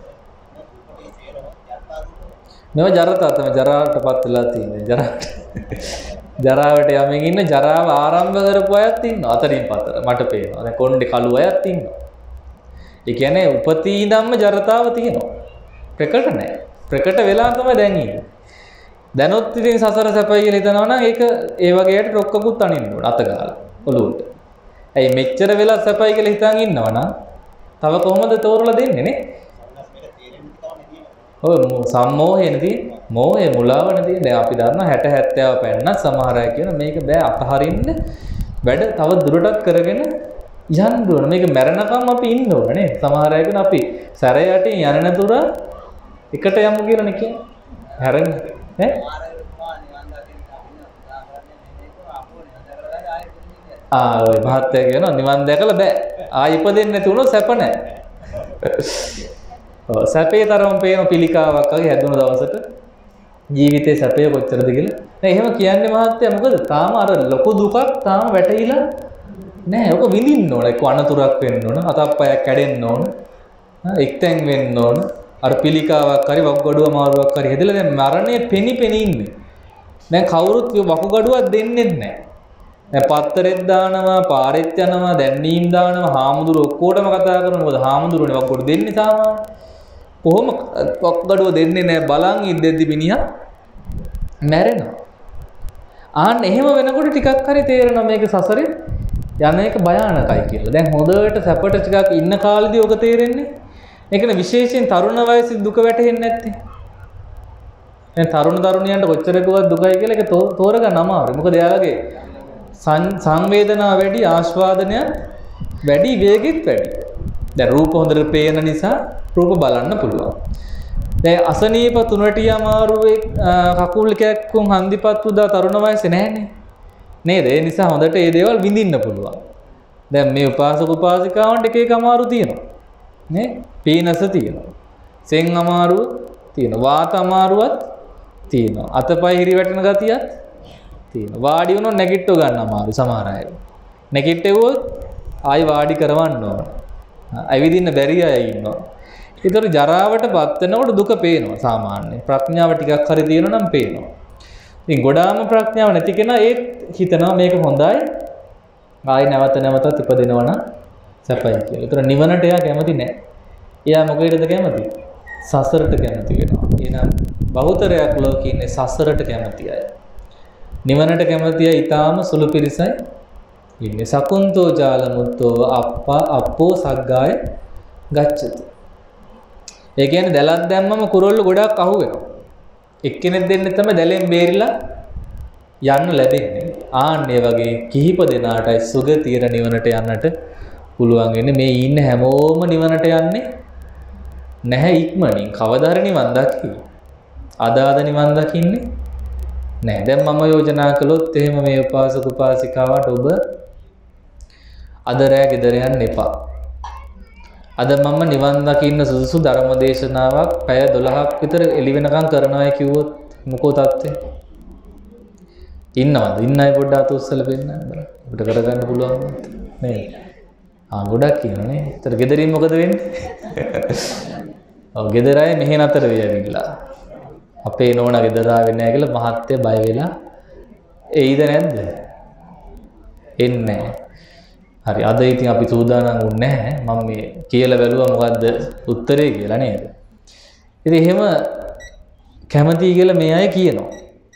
නෝ ජරතා තමයි ජරාවටපත් වෙලා තියෙන්නේ. ජරාවට යමින් ඉන්න ජරාව ආරම්භ කරපු අයත් ඉන්නවා. අතරින් පතර මට පේනවා. දැන් කොණ්ඩේ කළු අයත් ඉන්නවා. ඒ කියන්නේ උපතී ඉඳන්ම ජරතාව තියෙනවා. ප්‍රකට නැහැ. ප්‍රකට වෙලා තමයි දැන් ඉන්නේ. දැනොත් ඉතින් සසර සැපයි කියලා හිතනවා නම් ඒක ඒ වගේට රොක්කකුත් අනින්න ඕන අත ගහලා ඔලුවට. ඇයි මෙච්චර වෙලා සැපයි කියලා හිතන් ඉන්නවනම් තව කොහොමද තෝරලා දෙන්නේ නේ? ඔය සම්මෝහයේදී මෝහය මුලාවනදී දැන් අපි දන්නවා 60 70 පෙන්නත් සමහර අය කියන මේක බෑ අතහරින්න වැඩ තව දුරටත් කරගෙන යන්න ඕන. මේක මැරෙනකම් අපි ඉන්න ඕන නේ. සමහර අය කියන අපි සැරේ යටින් යන්නේ නැතුව එකට යමු කියලානේ කියන්නේ. හැරෙන්න ඈ ඔය මහත්තයා කියනවා නිවන් දැකලා බෑ. ආයි ඉපදෙන්නේ නැති වුණොත් සැප නැහැ. ඔව් සැපේ තරම් පේන පිළිකාවක් වගේ හැදුන දවසට ජීවිතේ සැපේ කොච්චරද කියලා. දැන් එහෙම කියන්නේ මහත්තයා මොකද? තාම අර ලොකු දුකක් තාම වැටහිලා නැහැ. ඔක විඳින්න ඕන. ඒක අනතුරක් වෙන්න ඕන. අතප්පයක් කැඩෙන්න ඕන. එක්තෙන් වෙන්න ඕන. අර පිළිකාවක් හරි වකුගඩුව අමාරුවක් හරි හැදලා දැන් මරණය පෙනි ඉන්නේ. දැන් කවුරුත් වකුගඩුවක් දෙන්නේ නැහැ. දැන් පත්තරෙත් දානවා, පාරෙත් යනවා, දැන්නීම් දානවා, හාමුදුරු ඔක්කොටම කතා කරනවා. මොකද හාමුදුරුනේ වකුගඩු දෙන්නේ සාමාන්‍ය. කොහොම වකුගඩුව දෙන්නේ නැහැ බලන් ඉද්දෙද්දි මිනිහා මැරෙනවා. ආන්න එහෙම වෙනකොට ටිකක් හරි තේරෙනවා මේක සසරේ යන එක භයානකයි කියලා. දැන් හොඳට සැපට ටිකක් ඉන්න කාලෙදී ඔක තේරෙන්නේ. ඒකනේ විශේෂයෙන් තරුණ වයසේ දුක වැටහෙන්නේ නැත්තේ. දැන් තරුණ තරුණියන්ට කොච්චර කිව්වත් දුකයි කියලා ඒක තෝරගන්න අමාරුයි. මොකද එයාලගේ සංවේදනාව වැඩි, ආස්වාදනය වැඩි, වේගෙත් වැඩි. දැන් රූප හොඳට පේන නිසා රූප බලන්න පුළුවන්. දැන් අසනීප තුනටිය අමාරුවේ කකුල් කැක්කුම් හන්දිපත් උදා තරුණ වයසේ නැහැනේ. නේද? ඒ නිසා හොඳට මේ දේවල් විඳින්න පුළුවන්. දැන් මේ උපාසක උපාසිකාවන්ට එක එක අමාරු තියෙනවා. නේ? පීනස තියෙනවා. සෙන් අමාරුව තියෙනවා. වාත අමාරුවක් තියෙනවා. අතපය හිරි වැටෙන ගතියක් තියෙනවා. වාඩි වුණොත් නැගිට්ටව ගන්න අමාරු සමහර අය. නැගිට්ටෙවොත් ආයි වාඩි කරවන්න ඕන. ඇවිදින්න බැරි අය ඉන්නවා. ඒතර ජරාවටපත් වෙනකොට දුක පේනවා සාමාන්‍යයෙන්. ප්‍රඥාව ටිකක් හරි තියෙනවා නම් පේනවා. ඉතින් ගොඩාම ප්‍රඥාව නැති කෙනා ඒත් හිතනවා මේක හොඳයි. ආයි නැවත නැවතත් ඉපදිනවා නම් සැපයි කියලා. ඒතර නිවනට එයා කැමති නැහැ. එයා මොකේද කැමති? සසරට කැමති වෙනවා. එහෙනම් බහුතරයක් ලෝකේ ඉන්නේ සසරට කැමති අය. නිවනට කැමති අය ඊටාම සුළු පිරිසයි ඉන්නේ. සකුන්තෝ ජාලමුත්තෝ අප්පෝ සග්ගාය ගච්ඡති. ඒ කියන්නේ දැලක් දැම්මම කුරොල්ල ගොඩක් අහු වෙනවා. එක්කෙනෙක් දෙන්න තමයි දැලෙන් බේරිලා යන්න ලැබෙන්නේ. ආන්න ඒ වගේ කිහිප දෙනාටයි සුගතිය නිවනට යන්නට පුළුවන් වෙන්නේ. මේ ඉන්න හැමෝම නිවනට යන්නේ නැහැ ඉක්මනින්. කවදාද නිවන් දකින්නේ? අදාද නිවන් දකින්නේ නැහැ. දැන් මම යෝජනා කළොත් එහෙම මේ උපාසක උපාසිකාවට ඔබ අද රෑ ගෙදර යන්න එපා. අද මම නිවන් දකින්න සුදුසු ධර්ම දේශනාවක් පැය 12ක් විතර එළි වෙනකම් කරනවා කිව්වොත් මොකෝ තත්ත්වය? ඉන්නවද? ඉන්න අය පොඩ්ඩක් අත උස්සලා පෙන්නන්න බලන්න. අපිට කරගන්න පුළුවන් නේද? ගොඩක් කියනනේ. ඒතර ගෙදරින් මොකද වෙන්නේ? ඔව් ගෙදර අය මෙහෙ නතර වෙවිලා. අපේ නෝනා ගෙදර ආවෙන්නේ නැහැ කියලා මහත්තයා බය වෙලා එයිද නැද්ද? එන්නේ නැහැ. හරි අද ඉතින් අපි සූදානම් වුණේ නැහැ. මම මේ කියලා බැලුවා මොකද්ද උත්තරේ කියලා නේද? ඉතින් එහෙම කැමති කියලා මේ අය කියනවා.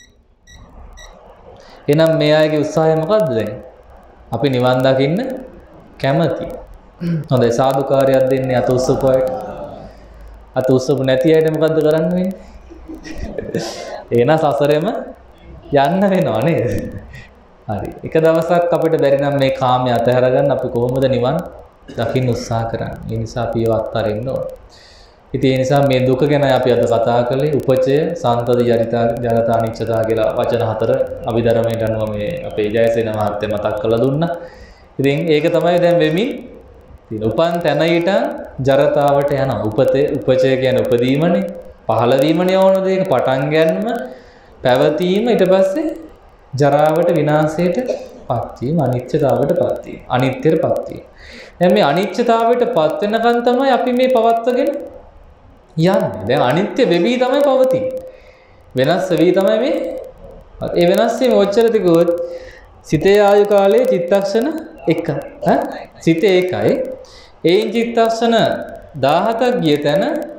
එහෙනම් මේ අයගේ උත්සාහය මොකද්ද දැන්? අපි නිවන් දකින්න කැමති. හොඳයි සාදුකාරයක් දෙන්නේ අත උස්සපු අයට. අත උස්සපු නැති අයට මොකද්ද කරන්න වෙන්නේ? එහෙනම් සසරෙම යන්න වෙනවා නේද? හරි. එක දවසක් අපිට බැරි නම් මේ කාමය අතහැර ගන්න අපි කොහොමද නිවන් දකින්න උත්සාහ කරන්නේ? ඒ නිසා අපි ඒව අත්හරින්න ඕන. ඉතින් ඒ නිසා මේ දුක ගැන අපි අද කතා කළේ උපචය, සන්තති, ජරතා, අනිච්චතා කියලා වචන හතර අභිධර්මයට අනුව මේ අපේ ජයසේන මහත්තයා මතක් කරලා දුන්නා. ඉතින් ඒක තමයි දැන් වෙමින් තියෙන. උපන් තැන ඊට ජරතාවට යනවා. උපචය කියන්නේ උපදීමනේ, පහළ වීමනේ ඕන දෙයක පටන් ගන්නම පැවතීම ඊට පස්සේ ජරාවට විනාශයට පත් වීම අනිත්‍යතාවයට පත් වීම අනිත්‍යයට පත් වීම. දැන් මේ අනිත්‍යතාවයට පත් වෙනකන් තමයි අපි මේ පවත්වගෙන යන්නේ. දැන් අනිත්‍ය වෙවි තමයි පවතින්නේ. වෙනස් වෙවි තමයි මේ. ඒ වෙනස් වීම ඔච්චරද කිව්වොත් සිතේ ආයු කාලයේ චිත්තක්ෂණ 1. සිතේ 1යි. ඒයින් චිත්තක්ෂණ 17ක් ගිය තැන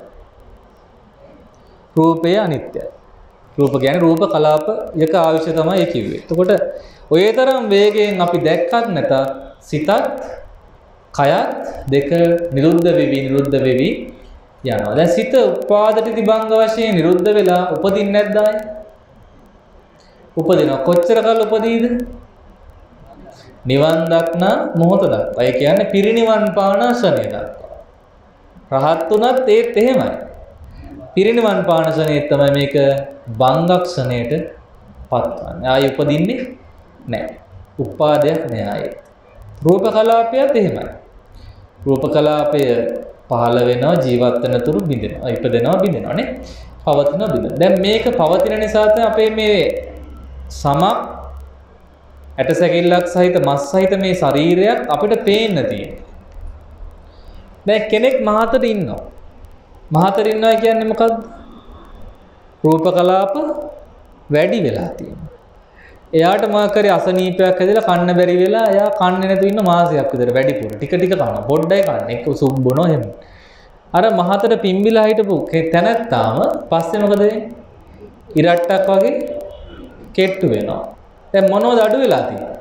රූපය අනිත්‍යයි. රූප කියන්නේ රූප කලාප යක ආවිෂය තමයි ඒ කිව්වේ. එතකොට ඔය තරම් වේගයෙන් අපි දැක්කත් නැතත් සිතත් කයත් දෙක නිරුද්ධ වෙවි යනවා. දැන් සිත උපාදටි තිබංග වශයෙන් නිරුද්ධ වෙලා උපදින්නේ නැද්ද ආයේ? උපදිනවා. කොච්චර කල් උපදීද? නිවන් දක්නා මොහොත දක්වා. ඒ කියන්නේ පිරිනිවන් පාන ශරණය දක්වා. රහත් උනත් ඒත් එහෙමයි. පිරිනිවන් පාන ශරණය තමයි මේක බංගක්ෂණයට පත්වන්නේ. ආයි උපදින්නේ නැහැ. උපාදයක් නෑ ආයේ. රූප කලාපයත් එහෙමයි. රූප කලාපය පහළ වෙනවා ජීවත් වෙන තුරු බිඳෙනවා. ඉපදෙනවා බිඳෙනවා නේ. පවතිනවා බිඳෙනවා. දැන් මේක පවතින නිසා තමයි අපේ මේ සමක් ඇටසැකිල්ලක් සහිත මස් සහිත මේ ශරීරයක් අපිට පේන්න තියෙන්නේ. දැන් කෙනෙක් මහතට ඉන්නවා. මහතට ඉන්නවා කියන්නේ මොකක්ද? රූප කලාප වැඩි වෙලා තියෙනවා. එයාට මාකරේ අසනීපයක් හැදලා කන්න බැරි වෙලා එයා කන්නේ නැතුව ඉන්න මාසයක් විතර වැඩිපුර ටික ටික කනවා. පොඩ්ඩයි කන්නේ. එක්ක සුබ් බොනවා එහෙම. අර මහතට පිම්බිලා හිටපු තැනත්තාම පස්සේ මොකද වෙන්නේ? ඉරට්ටක් වගේ කෙට්ටු වෙනවා. දැන් මොනවද අඩු වෙලා තියෙන්නේ?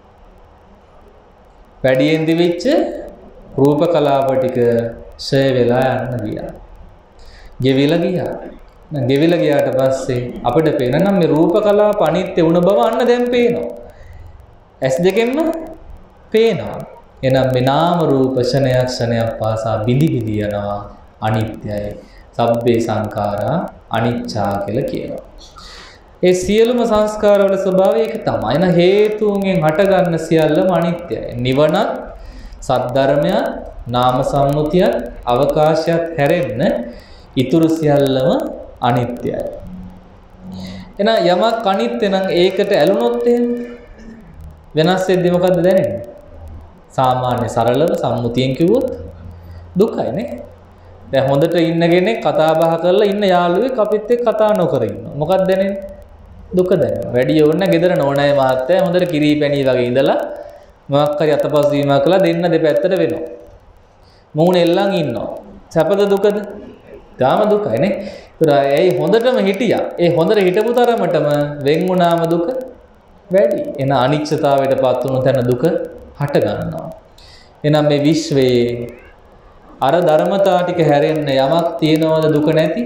වැඩියෙන් දිවිච්ච රූප කලාප ටික ෂය වෙලා යන්න ගියා. ගෙවිලා ගියා. ගෙවිලා ගියාට පස්සේ අපිට පේනනම් මේ රූප කලාප අනිත්‍ය වුණ බව අන්න දැන් පේනවා. ඇස් දෙකෙන්ම පේනවා. එහෙනම් මේ නාම රූප ක්ෂණයක් පාසා බිඳි බිඳි යනවා අනිත්‍යයි. සබ්බේ සංඛාරා අනිච්චා කියලා කියනවා. ඒ සියලුම සංස්කාරවල ස්වභාවය ඒක තමයි. එන හේතුන්ගෙන් හටගන්න සියල්ලම අනිත්‍යයි. නිවනත් සද්ධර්මයත් නාම සම්මුතියත් අවකාශයත් හැරෙන්න ඉතුරු සියල්ලම අනිත්‍යයි. එහෙනම් යමක් අනිත්‍ය නම් ඒකට ඇලුනොත් එහෙම වෙනස් වෙද්දි මොකද්ද දැනෙන්නේ? සාමාන්‍ය සරලව සම්මුතියෙන් කිව්වොත් දුකයි නේ. දැන් හොඳට ඉන්න කෙනෙක් කතා බහ කරලා ඉන්න යාළුවෙක් අපිත් එක්ක කතා නොකර ඉන්නවා. මොකක්ද දැනෙන්නේ? දුක දැනෙනවා. වැඩි යෝන්න ගෙදර නෝනයි මහත්තයා හොඳට කිරි පැණි වගේ ඉඳලා මොකක් හරි අතපසු වීමක් කළා දෙන්න දෙපැත්තට වෙනවා. මූණ එල්ලන් ඉන්නවා. සැපද දුකද? තාම දුකයි නේ. ඒතර ඇයි හොඳටම හිටියා. ඒ හොඳට හිටපු තරමටම වෙන් වුණාම දුක වැඩි. එන අනිච්චතාවයටපත් වුණු තැන දුක හට ගන්නවා. එහෙනම් මේ විශ්වයේ අර ධර්මතා ටික හැරෙන්න යමක් තියනවද දුක නැති?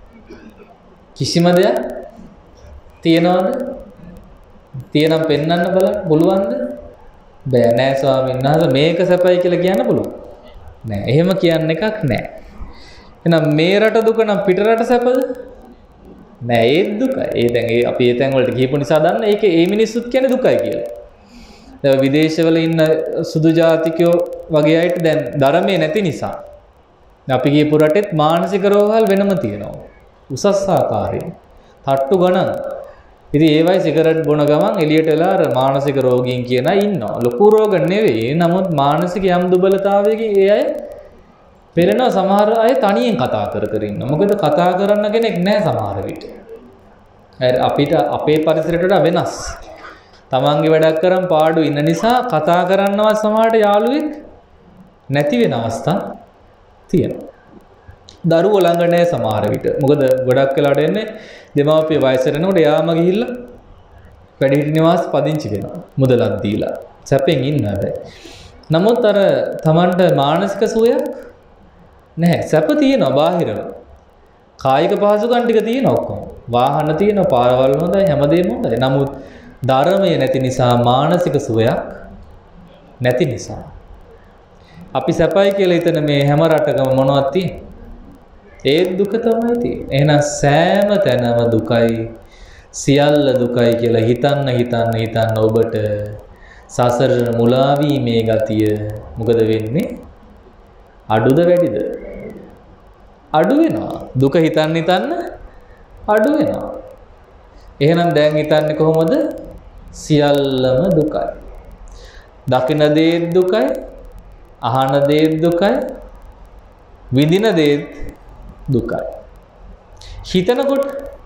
කිසිම දෙයක් තියනවද? තියනම් පෙන්වන්න බලන්න පුළුවන්ද? බෑ නෑ ස්වාමීන් වහන්සේ මේක සැපයි කියලා කියන්න පුළුවන්. නෑ එහෙම කියන්න එකක් නෑ. එහෙනම් මේ රට දුක නම් පිට රට සැපද? නෑ ඒ දුකයි. ඒ දැන් ඒ අපි ඒ තැන් වලට ගිහපු නිසා දන්න ඒකේ ඒ මිනිස්සුත් කියන්නේ දුකයි කියලා. දැන් විදේශවල ඉන්න සුදු ජාතිකයෝ වගේ අයට දැන් ධර්මයේ නැති නිසා අපි ගිහපු රටෙත් මානසික රෝගවල් වෙනම තියෙනවා. උසස් ආකාරයෙන්. තට්ටු ගණන්. ඉතින් ඒවයි සිගරට් බොන ගමන් එළියට වෙලා අර මානසික රෝගීන් කියන අය ඉන්නවා. ලොකු රෝග නෙවෙයි. නමුත් මානසික යම් දුබලතාවයකින් ඒ අය පෙළෙනවා. සමහර අය තනියෙන් කතා කර කර ඉන්නවා. මොකද කතා කරන්න කෙනෙක් නැහැ සමහර විට. අපිට අපේ පරිසරයට වඩා වෙනස්. තමන්ගේ වැඩක් කරන් පාඩු ඉන්න නිසා කතා කරන්නවත් සමහරට යාළුවෙක් නැති වෙන අවස්ථා තියෙනවා. දරුවෝ ළඟ නැහැ සමහර විට. මොකද ගොඩක් වෙලාට එන්නේ දෙමාපිය වයසට යනකොට එයාම ගිහිල්ලා වැඩිහිටි නිවාස පදිංචි වෙනවා. මුදලක් දීලා. සැපෙන් ඉන්න හැබැයි. නමුත් අර තමන්ට මානසික සුවයක් නැහැ. සැප තියෙනවා බාහිරව. කායික පහසුකම් ටික තියෙනවා ඔක්කොම. වාහන තියෙනවා, පාරවල් හොඳයි, හැමදේම හොඳයි. නමුත් ධර්මය නැති නිසා මානසික සුවයක් නැති නිසා අපි සැපයි කියලා හිතන මේ හැම රටකම මොනවද තියෙන්නේ? ඒ දුක තමයි තියෙන්නේ. එහෙනම් සෑම තැනම දුකයි, සියල්ල දුකයි කියලා හිතන්න ඔබට සසර මුලා වීමේ ගතිය මොකද වෙන්නේ? අඩුද වැඩිද? අඩු වෙනවා. දුක හිතන්න අඩු වෙනවා. එහෙනම් දැන් හිතන්නේ කොහොමද? සියල්ලම දුකයි. දකින දේ දුකයි, අහන දේ දුකයි, විඳින දේ දුකයි. හිතනකොට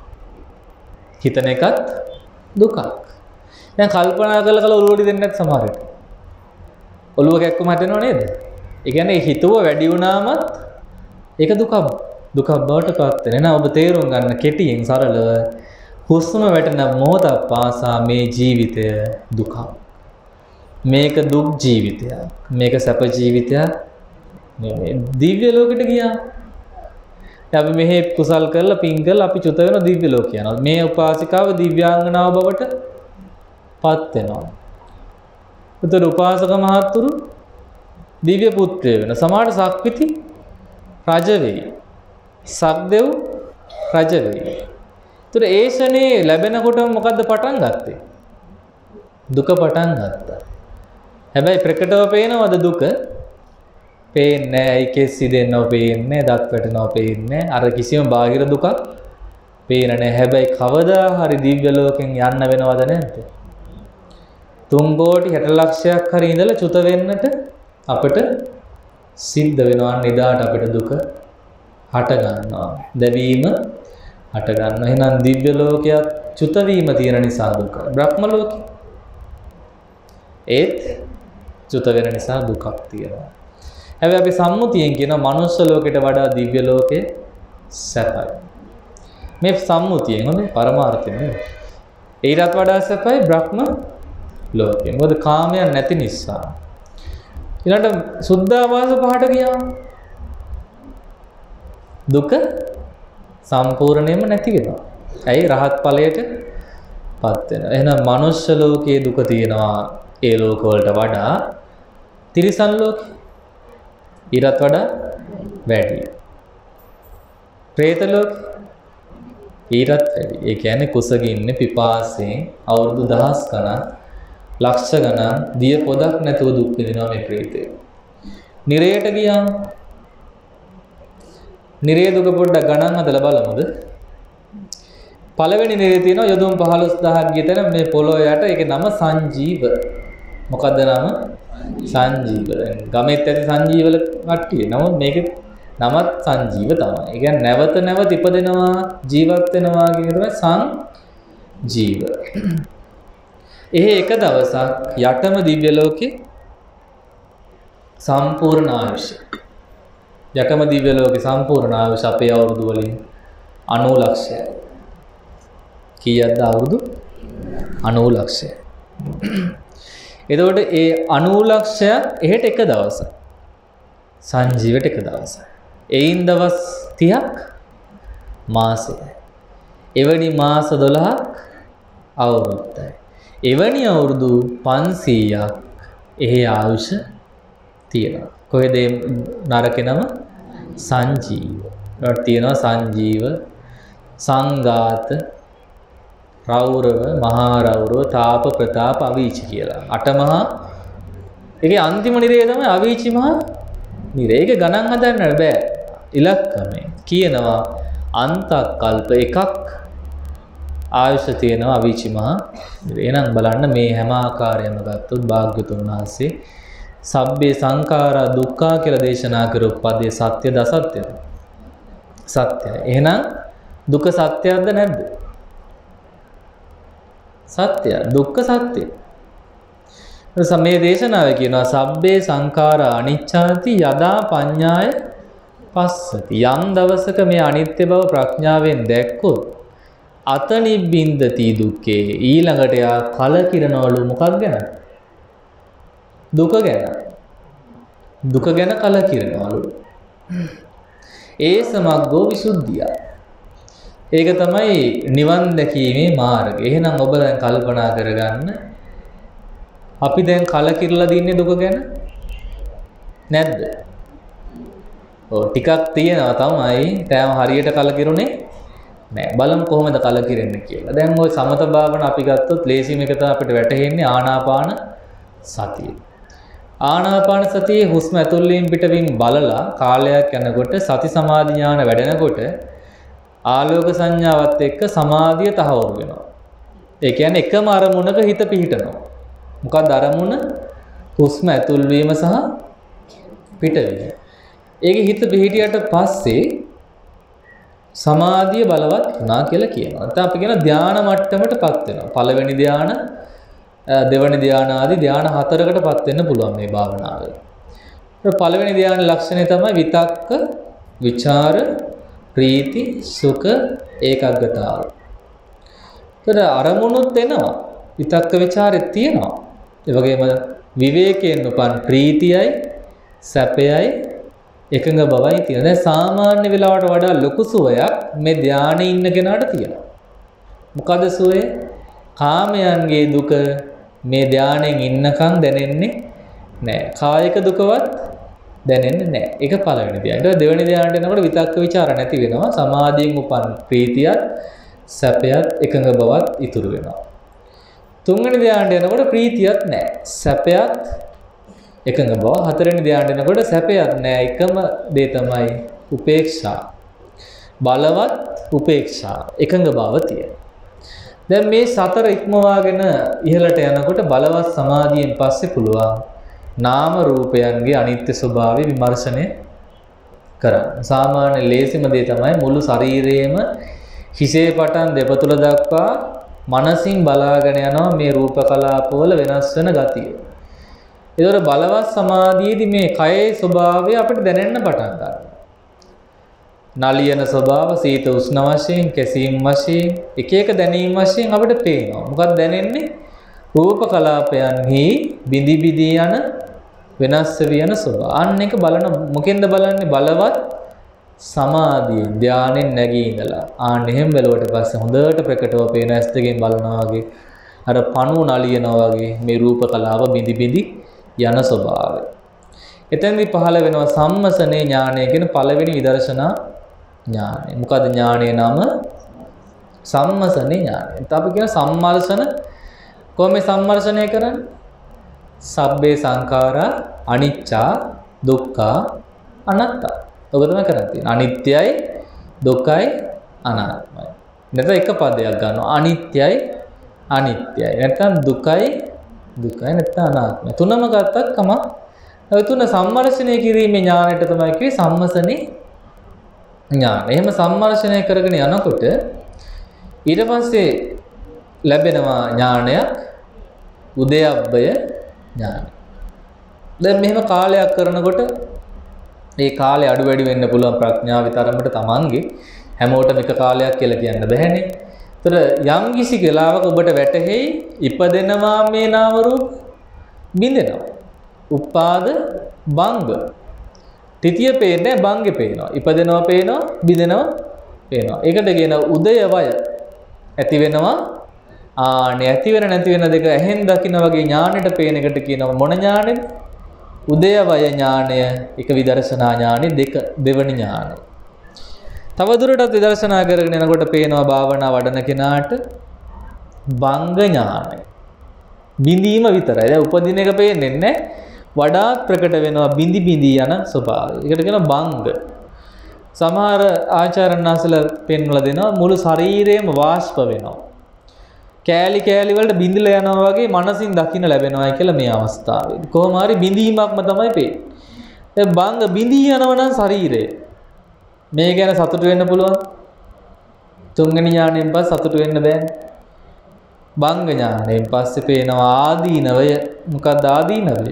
හිතන එකත් දුකක්. දැන් කල්පනා කරලා ඔළුවට දෙන්නේ නැත් සමහර විට. ඔළුව කැක්කම හිතෙනව නේද? ඒ කියන්නේ හිතුව වැඩි වුණාමත් ඒක දුකක් බවට පත් වෙන. නේද? ඔබ තේරුම් ගන්න කෙටියෙන් සරලව හුස්ම වැටෙන මොහොතක් පාසා මේ ජීවිතය දුකක්. මේක දුක් ජීවිතයක්. මේක සැප ජීවිතයක් නෙමෙයි. දිව්‍ය ලෝකෙට ගියා. අපි මෙහි කුසල් කරලා පින් කරලා අපි චුත වෙන දිව්‍ය ලෝක යනවා. මේ උපාසිකාව දිව්‍යාංගනාව බවට පත් වෙනවා. උතර උපාසක මහත්තුරු දිව්‍ය පුත්‍රය වෙන. සමහර සක්විති රජ වෙයි. සක්දෙව් රජ වෙයි. උතර ඒ ෂනේ ලැබෙනකොට මොකද්ද පටන් ගත්තේ? දුක පටන් ගත්තා. හැබැයි ප්‍රකටව පේනවද දුක? පේන්නේ නැහැ. ඒකේ සිදෙන්නව පේන්නේ, දත් වැටෙනව පේන්නේ. අර කිසිම බාහිර දුකක් පේන්නේ නැහැ. හැබැයි කවදා හරි දිව්‍ය ලෝකෙන් යන්න වෙනවද නැද්ද? 3 කෝටි 60 ලක්ෂයක් හරි ඉඳලා චුත වෙන්නට අපිට සිද්ධ වෙනවා. නිදාට අපිට දුක හට ගන්නවා. දැවීම හට ගන්නවා. එහෙනම් දිව්‍ය ලෝකයක් චුත වීම තියෙන නිසා දුක. බ්‍රහ්ම ලෝකේ ඒත් චුත වෙන නිසා දුකක් තියෙනවා. හැබැයි අපි සම්මුතියෙන් කියන මනුෂ්‍ය ලෝකයට වඩා දිව්‍ය ලෝකේ සැපයි. මේ සම්මුතියෙන් හොඳේ පරමාර්ථයෙන් නෙවෙයි. ඊටත් වඩා සැපයි බ්‍රහ්ම ලෝකේ. මොකද කාමයන් නැති නිසා. ඊළඟට සුද්ධාවාස පහට ගියාම දුක සම්පූර්ණයෙන්ම නැති වෙනවා. ඇයි? රහත් ඵලයට පත් වෙනවා. එහෙනම් මනුෂ්‍ය ලෝකයේ දුක තියෙනවා ඒ ලෝක වලට වඩා. තිරිසන් ලෝකේ ඊටත් වඩා වැඩි. പ്രേත ලෝකේ ඊටත් වැඩි. ඒ කියන්නේ කුසගින්නේ පිපාසයෙන් අවුරුදු දහස් ගණන් ලක්ෂ ගණන් දිය පොදක් නැතුව දුක් විඳිනවා මේ ප්‍රේතය. නිරයට ගියාම නිරේ දුක පොඩ්ඩක් ගණන් හදලා බලමුද? පළවෙනි නිරේ තියෙනවා යොදුන් 15000ක් ගිය තැන මේ පොළොව යට ඒකේ නම සංජීව. මොකද්ද නම? සංජීව. ගමෙත් ඇති සංජීවල කට්ටිය. නමුත් මේකේ නමත් සංජීව තමයි. ඒ කියන්නේ නැවත නැවත ඉපදෙනවා ජීවත් වෙනවා කියන එක තමයි සංජීව. එක දවසක් යටම දිව්‍ය ලෝකේ සම්පූර්ණ ආයුෂ. යටම දිව්‍ය ලෝකේ සම්පූර්ණ ආයුෂ අපේ අවුරුදු වලින් 90 ලක්ෂයයි. කීයක්ද අවුරුදු? 90 ලක්ෂයයි. එතකොට ඒ 90 ලක්ෂයක් එහෙට එක දවසක්. සංජීවට එක දවසක්. එයින් දවස් 30ක් මාසෙයි. එවැනි මාස 12ක් අවුරුද්දයි. එවැනි අවුරුදු 500ක් එහි ආයුෂ තියෙනවා. කොහෙද නරකේ නම? සංජීව. ඒකට තියෙනවා සංජීව, සංඝාත, රෞරව, මහා රෞරව, තාප, ප්‍රතාප, අවීචි කියලා. අටමහා ඒකේ අන්තිම නිරය තමයි අවීචි මහා නිරය. ඒක ගණන් හදන්න බෑ. ඉලක්කමේ කියනවා අන්තකල්ප එකක් ආයුෂ තියෙනවා අවීචි මහා නිරය. එහෙනම් බලන්න මේ හැම ආකාරයෙන්ම ගත්තොත් භාග්‍යවතුන් වහන්සේ සබ්බේ සංඛාරා දුක්ඛා කියලා දේශනා කරපු පදේ සත්‍යද අසත්‍යද? සත්‍යයි. එහෙනම් දුක සත්‍යයක්ද නැද්ද? සත්‍යයි. දුක්ඛ සත්‍යයි. මේ දේශනාවේ කියනවා සබ්බේ සංඛාරා අනිච්ඡාති යදා පඤ්ඤාය පස්සති. යම් දවසක මේ අනිත්‍ය බව ප්‍රඥාවෙන් දැක්කොත් අතනිබ්බින්දති දුක්ඛේ. ඊළඟට යා කලකිරනවලු මොකක් ගැන? දුක ගැන. දුක ගැන කලකිරනවලු. ඒ සමග්ගෝ විසුද්ධිය. ඒක තමයි නිවන් දැකීමේ මාර්ගය. එහෙනම් ඔබ දැන් කල්පනා කරගන්න අපි දැන් කලකිරලා දින්නේ දුක ගැන නැද්ද? ඔව් ටිකක් තියෙනවා තමයි. තෑම හරියට කලකිරුනේ නෑ. බලමු කොහොමද කලකිරෙන්නේ කියලා. දැන් ওই සමත භාවන අපි ගත්තොත් ලේසිම එක තමයි අපිට වැටහෙන්නේ ආනාපාන සතිය. ආනාපාන සතියේ හුස්ම ඇතුල් වීම පිටවීම බලලා කාලයක් යනකොට සති සමාධි ඥාන වැඩෙනකොට ආලෝක සංඥාවත් එක්ක සමාධිය තහවුරු වෙනවා. ඒ කියන්නේ එකම අරමුණක හිත පිහිටනවා. මොකක්ද අරමුණ? හුස්ම ඇතුල් වීම සහ පිටවීම. ඒකේ හිත පිහිටියට පස්සේ සමාධිය බලවත් වුණා කියලා කියනවා. නැත්නම් අපි කියන ධානා මට්ටමටපත් වෙනවා. පළවෙනි ධාන, දෙවෙනි ධාන ආදී ධාන 4කටපත් වෙන්න පුළුවන් මේ භාවනාවේ. පළවෙනි ධාන ලක්ෂණය තමයි විතක්ක, විචාර, ප්‍රීති, සුඛ, ඒකාග්‍රතාව. ඒතර අරමුණුත් එනවා. විතක්ක ਵਿਚාරෙත් තියෙනවා. ඒ වගේම විවේකයෙන් උපන් ප්‍රීතියයි, සැපයයි, එකඟ බවයි තියෙනවා. දැන් සාමාන්‍ය වෙලාවට වඩා ලොකු සුවයක් මේ ධානයේ ඉන්න කෙනාට තියෙනවා. මොකද සුවය? කාමයන්ගේ දුක මේ ධානයෙන් ඉන්නකම් දැනෙන්නේ නැහැ. කායික දුකවත් දැනෙන්නේ නැහැ. ඒක පළවෙනි ධානය. ඊට දෙවෙනි ධානයට එනකොට විතක්ක ਵਿਚාර නැති වෙනවා. සමාධියෙන් උපන් ප්‍රීතියත් සැපයත් එකඟ බවත් ඉතුරු වෙනවා. තුන්වෙනි ධානයට එනකොට ප්‍රීතියත් නැහැ. සැපයත් එකඟ බව. හතරවෙනි ධානයට එනකොට සැපයත් නැහැ. එකම දේ තමයි උපේක්ෂා. බලවත් උපේක්ෂා එකඟ බව තියෙන. දැන් මේ සතර ඉක්මවාගෙන ඉහළට යනකොට බලවත් සමාධියෙන් පස්සේ පුළුවන් නාම රූපයන්ගේ අනිත්‍ය ස්වභාවය විමර්ශනය කරන්න. සාමාන්‍ය ලේසිම දේ තමයි මුළු ශරීරයේම හිසේ පටන් දෙපතුල දක්වා මනසින් බලාගෙන යනවා මේ රූප කලාපවල වෙනස් වෙන ගතිය. ඒතකොට බලවත් සමාධියේදී මේ කයේ ස්වභාවය අපිට දැනෙන්න පටන් ගන්නවා. නලියන ස්වභාව, සීත උෂ්ණ වශයෙන්, කැසීම් වශයෙන්, එක එක දැනීම් වශයෙන් අපිට පේනවා. මොකක්ද දැනෙන්නේ? රූප කලාපයන්හි බිඳි බිඳී යන වෙනස් වෙවි යන ස්වභාව. අන්න එක බලන මොකෙන්ද බලන්නේ? බලවත් සමාධියෙන් ධානයෙන් නැගී ඉඳලා. ආන්න එහෙම බැලුවට පස්සේ හොඳට ප්‍රකටව පේන ඇස් දෙකෙන් බලනවා වගේ අර පණු නලියනවා වගේ මේ රූප කලාව බිඳි බිඳි යන ස්වභාවය. එතෙන්දී පහළ වෙනවා සම්මසනේ ඥානය කියන පළවෙනි විදර්ශනා ඥානය. මොකද ඥානයේ නම සම්මසනේ ඥානය. අපි කියන සම්මර්ෂණ කොහොමද සම්මර්ෂණය කරන්නේ? සබ්බේ සංඛාරා අනිච්චා දුක්ඛා අනාත්තා. ඔබ තමයි කරන්නේ. අනිත්‍යයි දුක්ඛයි අනාත්මයි. නැත්නම් එක පදයක් ගන්නවා. අනිත්‍යයි අනිත්‍යයි. නැත්නම් දුකයි දුකයි නැත්නම් අනාත්මයි. තුනම ගත්තත් කමක්. ඔය තුන සම්මර්ෂණය කිරීමේ ඥාණයට තමයි කිව්වේ සම්මසනේ ඥාන. එහෙම සම්මර්ෂණය කරගෙන යනකොට ඊට පස්සේ ලැබෙනවා ඥානයක් උදයබ්බය ඥාන. දැන් මෙහෙම කාලයක් කරනකොට මේ කාලේ අඩු වැඩි වෙන්න පුළුවන් ප්‍රඥාවේ තරමට තමන්ගේ හැමෝටම එක කාලයක් කියලා කියන්න බෑනේ. ඒතර යම් කිසි කාලයක ඔබට වැටහෙයි ඉපදෙනවා මේ නාම රූප බින්දෙනවා. උපාද භංග. තිතිය පේන්නේ භංගෙ පේනවා. ඉපදෙනවා පේනවා, බිඳෙනවා පේනවා. ඒකට කියන උදය වය ඇති වෙනවා. ආනේ ඇති වෙන නැති වෙන දෙක ඇහෙන් දකින්න වගේ ඥානෙට පේන එකට කියනවා මොන ඥානෙද? උදය වය ඥානය එක විදර්ශනා ඥානෙ දෙක දෙවනි ඥානය. තවදුරටත් විදර්ශනා කරගෙන යනකොට පේනවා භාවනා වඩන කෙනාට භංග ඥානය. බිඳීම විතරයි. දැන් උපදින එක පේන්නේ නැහැ. වඩාත් ප්‍රකට වෙනවා බිඳි බිඳි යන ස්වභාවය. ඒකට කියනවා භංග. සමහර ආචාර්යන්වහන්සේලා පෙන්වලා දෙනවා මුළු ශරීරයම වාෂ්ප වෙනවා. කෑලි කෑලි වලට බිඳිලා යනවා වගේ මනසින් දකින්න ලැබෙනවා කියලා මේ අවස්ථාවේදී. කොහොම හරි බිඳීමක්ම තමයි පේන්නේ. ඒ භංග බිඳී යනවා නම් ශරීරය. මේ ගැන සතුටු වෙන්න පුළුවන්. තුන්වෙනි ඥාණයෙන් පස්සේ සතුටු වෙන්න බෑනේ. භංග ඥාණයෙන් පස්සේ පේනවා ආදීනවය. මොකක්ද ආදීනවය?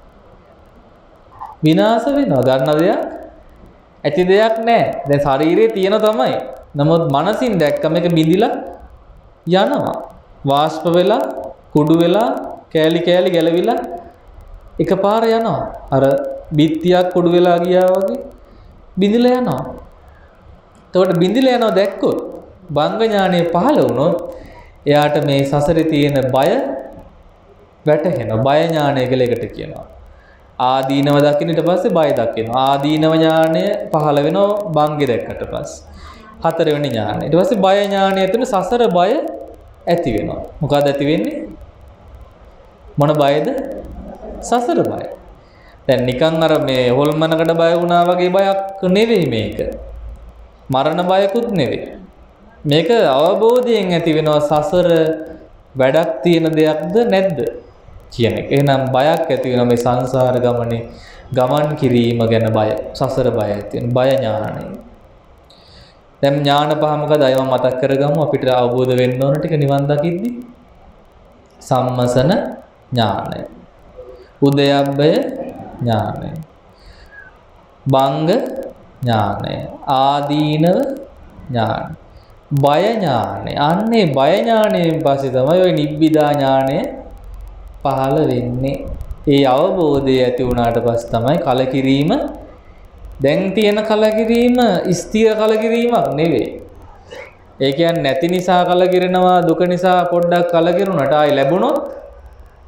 විනාශ වෙනවා. ගන්න දෙයක් ඇති දෙයක් නැහැ. දැන් ශරීරයේ තියෙන තමයි. නමුත් මනසින් දැක්ක මේක බිඳිලා යනවා. වාෂ්ප වෙලා, කුඩු වෙලා, කෑලි කෑලි ගැලවිලා එකපාර යනවා. අර බිත්තියක් කුඩු වෙලා ගියා වගේ බිඳිලා යනවා. එතකොට බිඳිලා යනවා දැක්කොත් භංග ඥානෙ පහළ වුණොත් එයාට මේ සසරේ තියෙන බය වැටහෙනවා. බය ඥානය කියලා එකට කියනවා. ආදීනව දකින්න ඊට පස්සේ බය දකිනවා. ආදීනව ඥානය පහළ වෙනවා භංගේ දැක්කට පස්සේ. හතරවෙනි ඥානය. ඊට පස්සේ බය ඥානය තුන සසර බය ඇති වෙනවා. මොකද ඇති වෙන්නේ? මොන බයද? සසර බය. දැන් නිකන් අර මේ හොල්මනකට බය වුණා වගේ බයක් නෙවෙයි මේක. මරණ බයකුත් නෙවෙයි. මේක අවබෝධයෙන් ඇති වෙනවා සසර වැඩක් තියෙන දෙයක්ද නැද්ද කියන එක. එහෙනම් බයක් ඇති වෙනවා මේ සංසාර ගමනේ ගමන් කිරීම ගැන බය. සසර බය ඇති වෙන බය ඥානයි. දැන් ඥාන පහ මොකද? අයව මතක් කරගමු අපිට අවබෝධ වෙන්න ඕන ටික නිවන් දකිද්දි. සම්මසන ඥානය. උදයබ්බය ඥානය. භංග ඥානය. ආදීනව ඥානය. බය ඥානය. අන්නේ බය ඥානයෙන් පස්සේ තමයි ওই නිබ්බිදා ඥානය පහළ වෙන්නේ. ඒ අවබෝධය ඇති වුණාට පස්සේ තමයි කලකිරීම. දැන් තියෙන කලකිරීම ස්ථිර කලකිරීමක් නෙවෙයි. ඒ කියන්නේ නැති නිසා කලකිරෙනවා, දුක නිසා පොඩ්ඩක් කලකිරුණාට ආයි ලැබුණොත්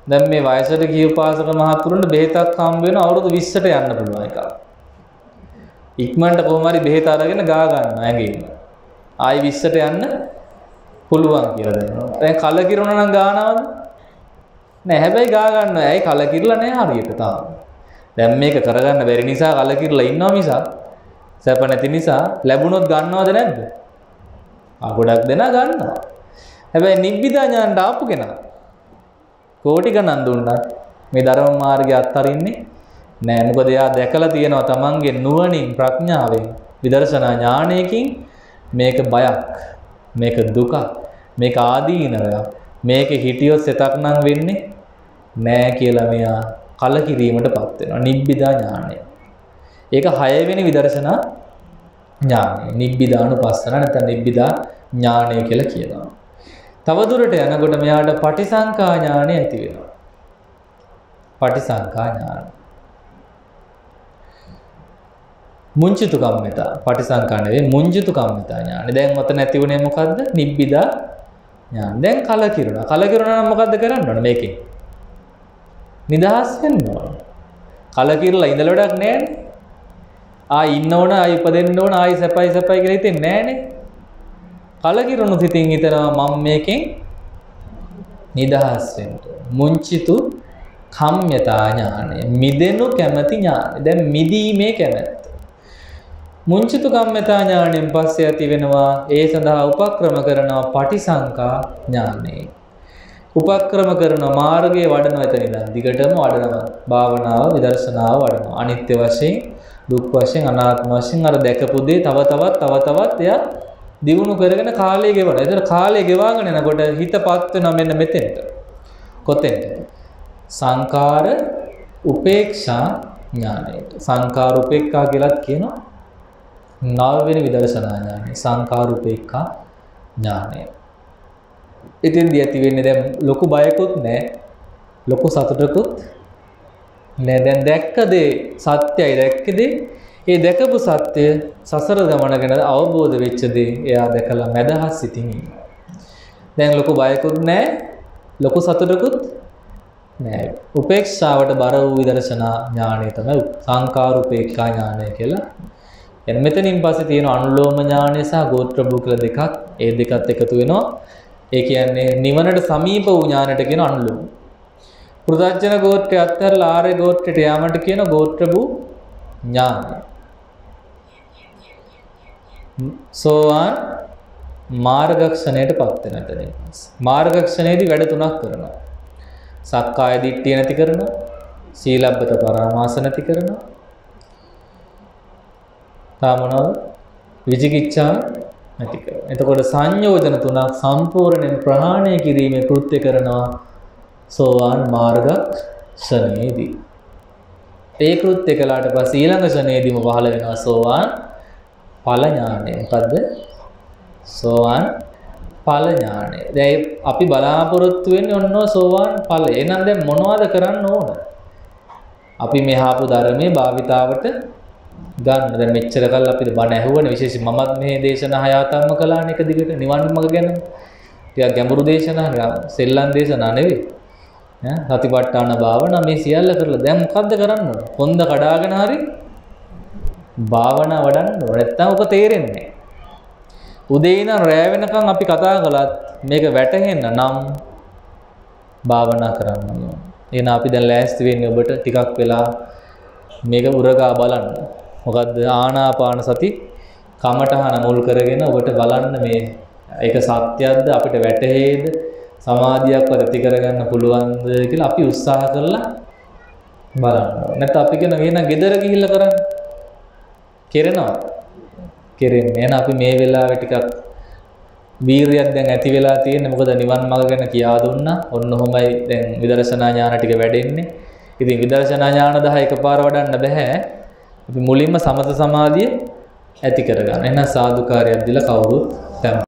දැන් මේ වයසට ගිය උපාසක මහතුරුන්ට බෙහෙතක් හම්බ වෙන අවුරුදු 20ට යන්න පුළුවන් එකක්. ඉක්මනට කොහොම හරි බෙහෙත අරගෙන ගා ගන්න ඇඟින්. ආයි 20ට යන්න පුළුවන් කියලා දෙනවා. දැන් කලකිරුණා නම් ගානවද? නෑ. හැබැයි ගා ගන්නවා. ඇයි කලකිරලා නෑ හරියට තාම. දැන් මේක කරගන්න බැරි නිසා කලකිරලා ඉන්නවා මිසක් සැප නැති නිසා ලැබුණොත් ගන්නවද නැද්ද? ගොඩක් දෙනා ගන්නවා. හැබැයි නිබ්බිදා ඥානට ආපු කෙනා කෝටි ගණන් දුන්නා මේ ධර්ම මාර්ගය අත්හරින්නේ නෑ. මොකද එයා දැකලා තියෙනවා තමන්ගේ නුවණින් ප්‍රඥාවෙන් විදර්ශනා ඥානයකින් මේක බයක්, මේක දුකක්, මේක ආදීනවයක්, මේක හිටියොත් සතක් නම් වෙන්නේ නෑ කියලා මෙයා කලකිරීමටපත් වෙනවා. නිබ්බිදා ඥානය. ඒක 6 වෙනි විදර්ශනා ඥානය. නිබ්බිදානුපස්සන නැත්නම් නිබ්බිදා ඥානය කියලා කියනවා. තවදුරට යනකොට මෙයාට පටිසංකා ඥානය ඇති වෙනවා. පටිසංකා ඥාන. මුංචිතු කම්මිතා පටිසංකා නෙවෙයි මුංචිතු කම්මිතා ඥාන. දැන් ඔතන ඇති වුණේ මොකද්ද? නිබ්බිදා ඥාන. දැන් කලකිරුණා. කලකිරුණා නම් මොකද්ද කරන්න ඕන මේකෙන්? නිදහස් වෙන්න ඕන. කලකිරලා ඉඳලා වැඩක් නැහැනේ. ආයි ඉන්න ඕන, ආයි ඉපදෙන්න ඕන, ආයි සැපයි කියලා හිතෙන්නේ නැහැනේ. කලකිරුණු සිතින් හිතනවා මම මේකෙන් නිදහස් වෙන්න. මුංචිතු කම්මිතා ඥානය. මිදෙනු කැමැති ඥානය. දැන් මිදීමේ කැමැත්ත. මුංචිතු කම්මිතා ඥාණයෙන් පස්සේ ඇති වෙනවා ඒ සඳහා උපක්‍රම කරනවා පටිසංකා ඥානය. උපක්‍රම කරන මාර්ගයේ වඩනවා එතන ඉඳන් දිගටම වඩනවා. භාවනාව විදර්ශනාව වඩනවා. අනිත්‍ය වශයෙන්, දුක් වශයෙන්, අනාත්ම වශයෙන් අර දැකපු දේ තව තවත් එයා දියුණු කරගෙන කාලය ගෙවනවා. ඒතර කාලය ගෙවාගෙන යනකොට හිතපත් වෙනවා මෙන්න මෙතෙන්ට. කොතෙන්ට? සංකාර උපේක්ෂා ඥානයට. සංකාර උපේක්ඛා කියලාත් කියනවා. 9 වෙනි විදර්ශනා ඥානය. සංකාර උපේක්ඛා ඥානය. ඉතින්දී ඇති වෙන්නේ දැන් ලොකු බයකුත් නැහැ. ලොකු සතුටකුත් නැහැ. දැන් දැක්ක දේ සත්‍යයි දැක්ක දේ ඒ දැකපු සත්‍ය සසර ගමන ගැන අවබෝධ වෙච්ච දේ එයා දැකලා මදහස් සිතින් ඉන්නවා. දැන් ලොකු බයකුත් නැහැ. ලොකු සතුටකුත් නැහැ. උපේක්ෂාවට බර වූ විදර්ශනා ඥානය තමයි සංකාර උපේක්ඛා ඥානය කියලා. එන්න මෙතනින් පස්සේ තියෙන අනුලෝම ඥානය සහ ගෝත්‍රභූ කියලා දෙකක්. ඒ දෙකත් එකතු වෙනවා. ඒ කියන්නේ නිවනට සමීප වූ ඥානයට කියන අනුලෝම. පෘථග්ජන ගෝත්‍රය අත්හැරලා ආර්ය ගෝත්‍රයට යාමට කියන ගෝත්‍රභූ ඥානය. සෝවාන් මාර්ගක්ෂණයටපත් වෙන එතනින් පස්සේ. මාර්ගක්ෂණයේදී වැඩ තුනක් කරනවා. සක්කාය දිට්ඨිය නැති කරනවා. සීලබ්බත පරාමාස නැති කරනවා. මොනවද? විචිකිච්ඡාව නැති කරනවා. එතකොට සංයෝජන තුනක් සම්පූර්ණයෙන් ප්‍රහාණය කිරීමේ කෘත්‍ය කරනවා සෝවාන් මාර්ගක්ෂණයේදී. ඒ කෘත්‍ය කළාට පස්සේ ඊළඟ ක්ෂණයේදීම පහළ වෙනවා සෝවාන් ඵල ඥානය. මොකද්ද? සෝවාන් ඵල ඥානය. දැන් අපි බලාපොරොත්තු වෙන්නේ ඔන්න සෝවාන් ඵලය. එහෙනම් දැන් මොනවද කරන්න ඕන? අපි මේ ආපු ධර්මයේ භාවිතාවට ගන්න. දැන් මෙච්චර කල් අපිට බණ ඇහුවනේ. විශේෂයෙන් මමත් මේ දේශනා 6 ආතම්ම කළානේ එක දිගට නිවන් මඟ ගැන. ටිකක් ගැඹුරු දේශනා, සෙල්ලම් දේශනා නෙවෙයි. සතිපට්ඨාන භාවනා මේ සියල්ල කරලා දැන් මොකද්ද කරන්න ඕන? හොඳ කඩාගෙන හරි භාවනා වඩන්න ඕන. නැත්තම් ඔක තේරෙන්නේ නැහැ. උදේ ඉඳන් රැ වෙනකන් අපි කතා කළත් මේක වැටහෙන්න නම් භාවනා කරන්න ඕන. එහෙනම් අපි දැන් ලෑස්ති වෙන්නේ ඔබට ටිකක් වෙලා මේක උරගා බලන්න. මොකද්ද? ආනාපාන සති කමඨහන මුල් කරගෙන ඔබට බලන්න මේ ඒක සත්‍යයක්ද අපිට වැටහෙයිද? සමාධියක්වත් ඇති කරගන්න පුළුවන්ද කියලා අපි උත්සාහ කරලා බලන්න. නැත්නම් අපි කියන එහෙනම් ගෙදර ගිහිල්ලා කරන්න. කෙරෙනවා. කෙරෙන්නේ. එහෙනම් අපි මේ වෙලාවේ ටිකක් වීරියක් දැන් ඇති වෙලා තියෙන්නේ. මොකද නිවන් මාර්ග ගැන කියා දුන්නා. ඔන්න ඔහොමයි දැන් විදර්ශනා ඥාන ටික වැඩෙන්නේ. ඉතින් විදර්ශනා ඥාන 10 එකපාර වඩන්න බෑ. අපි මුලින්ම සමත සමාධිය ඇති කරගන්න. එහෙනම් සාදුකාරයක් දීලා කවුරුත්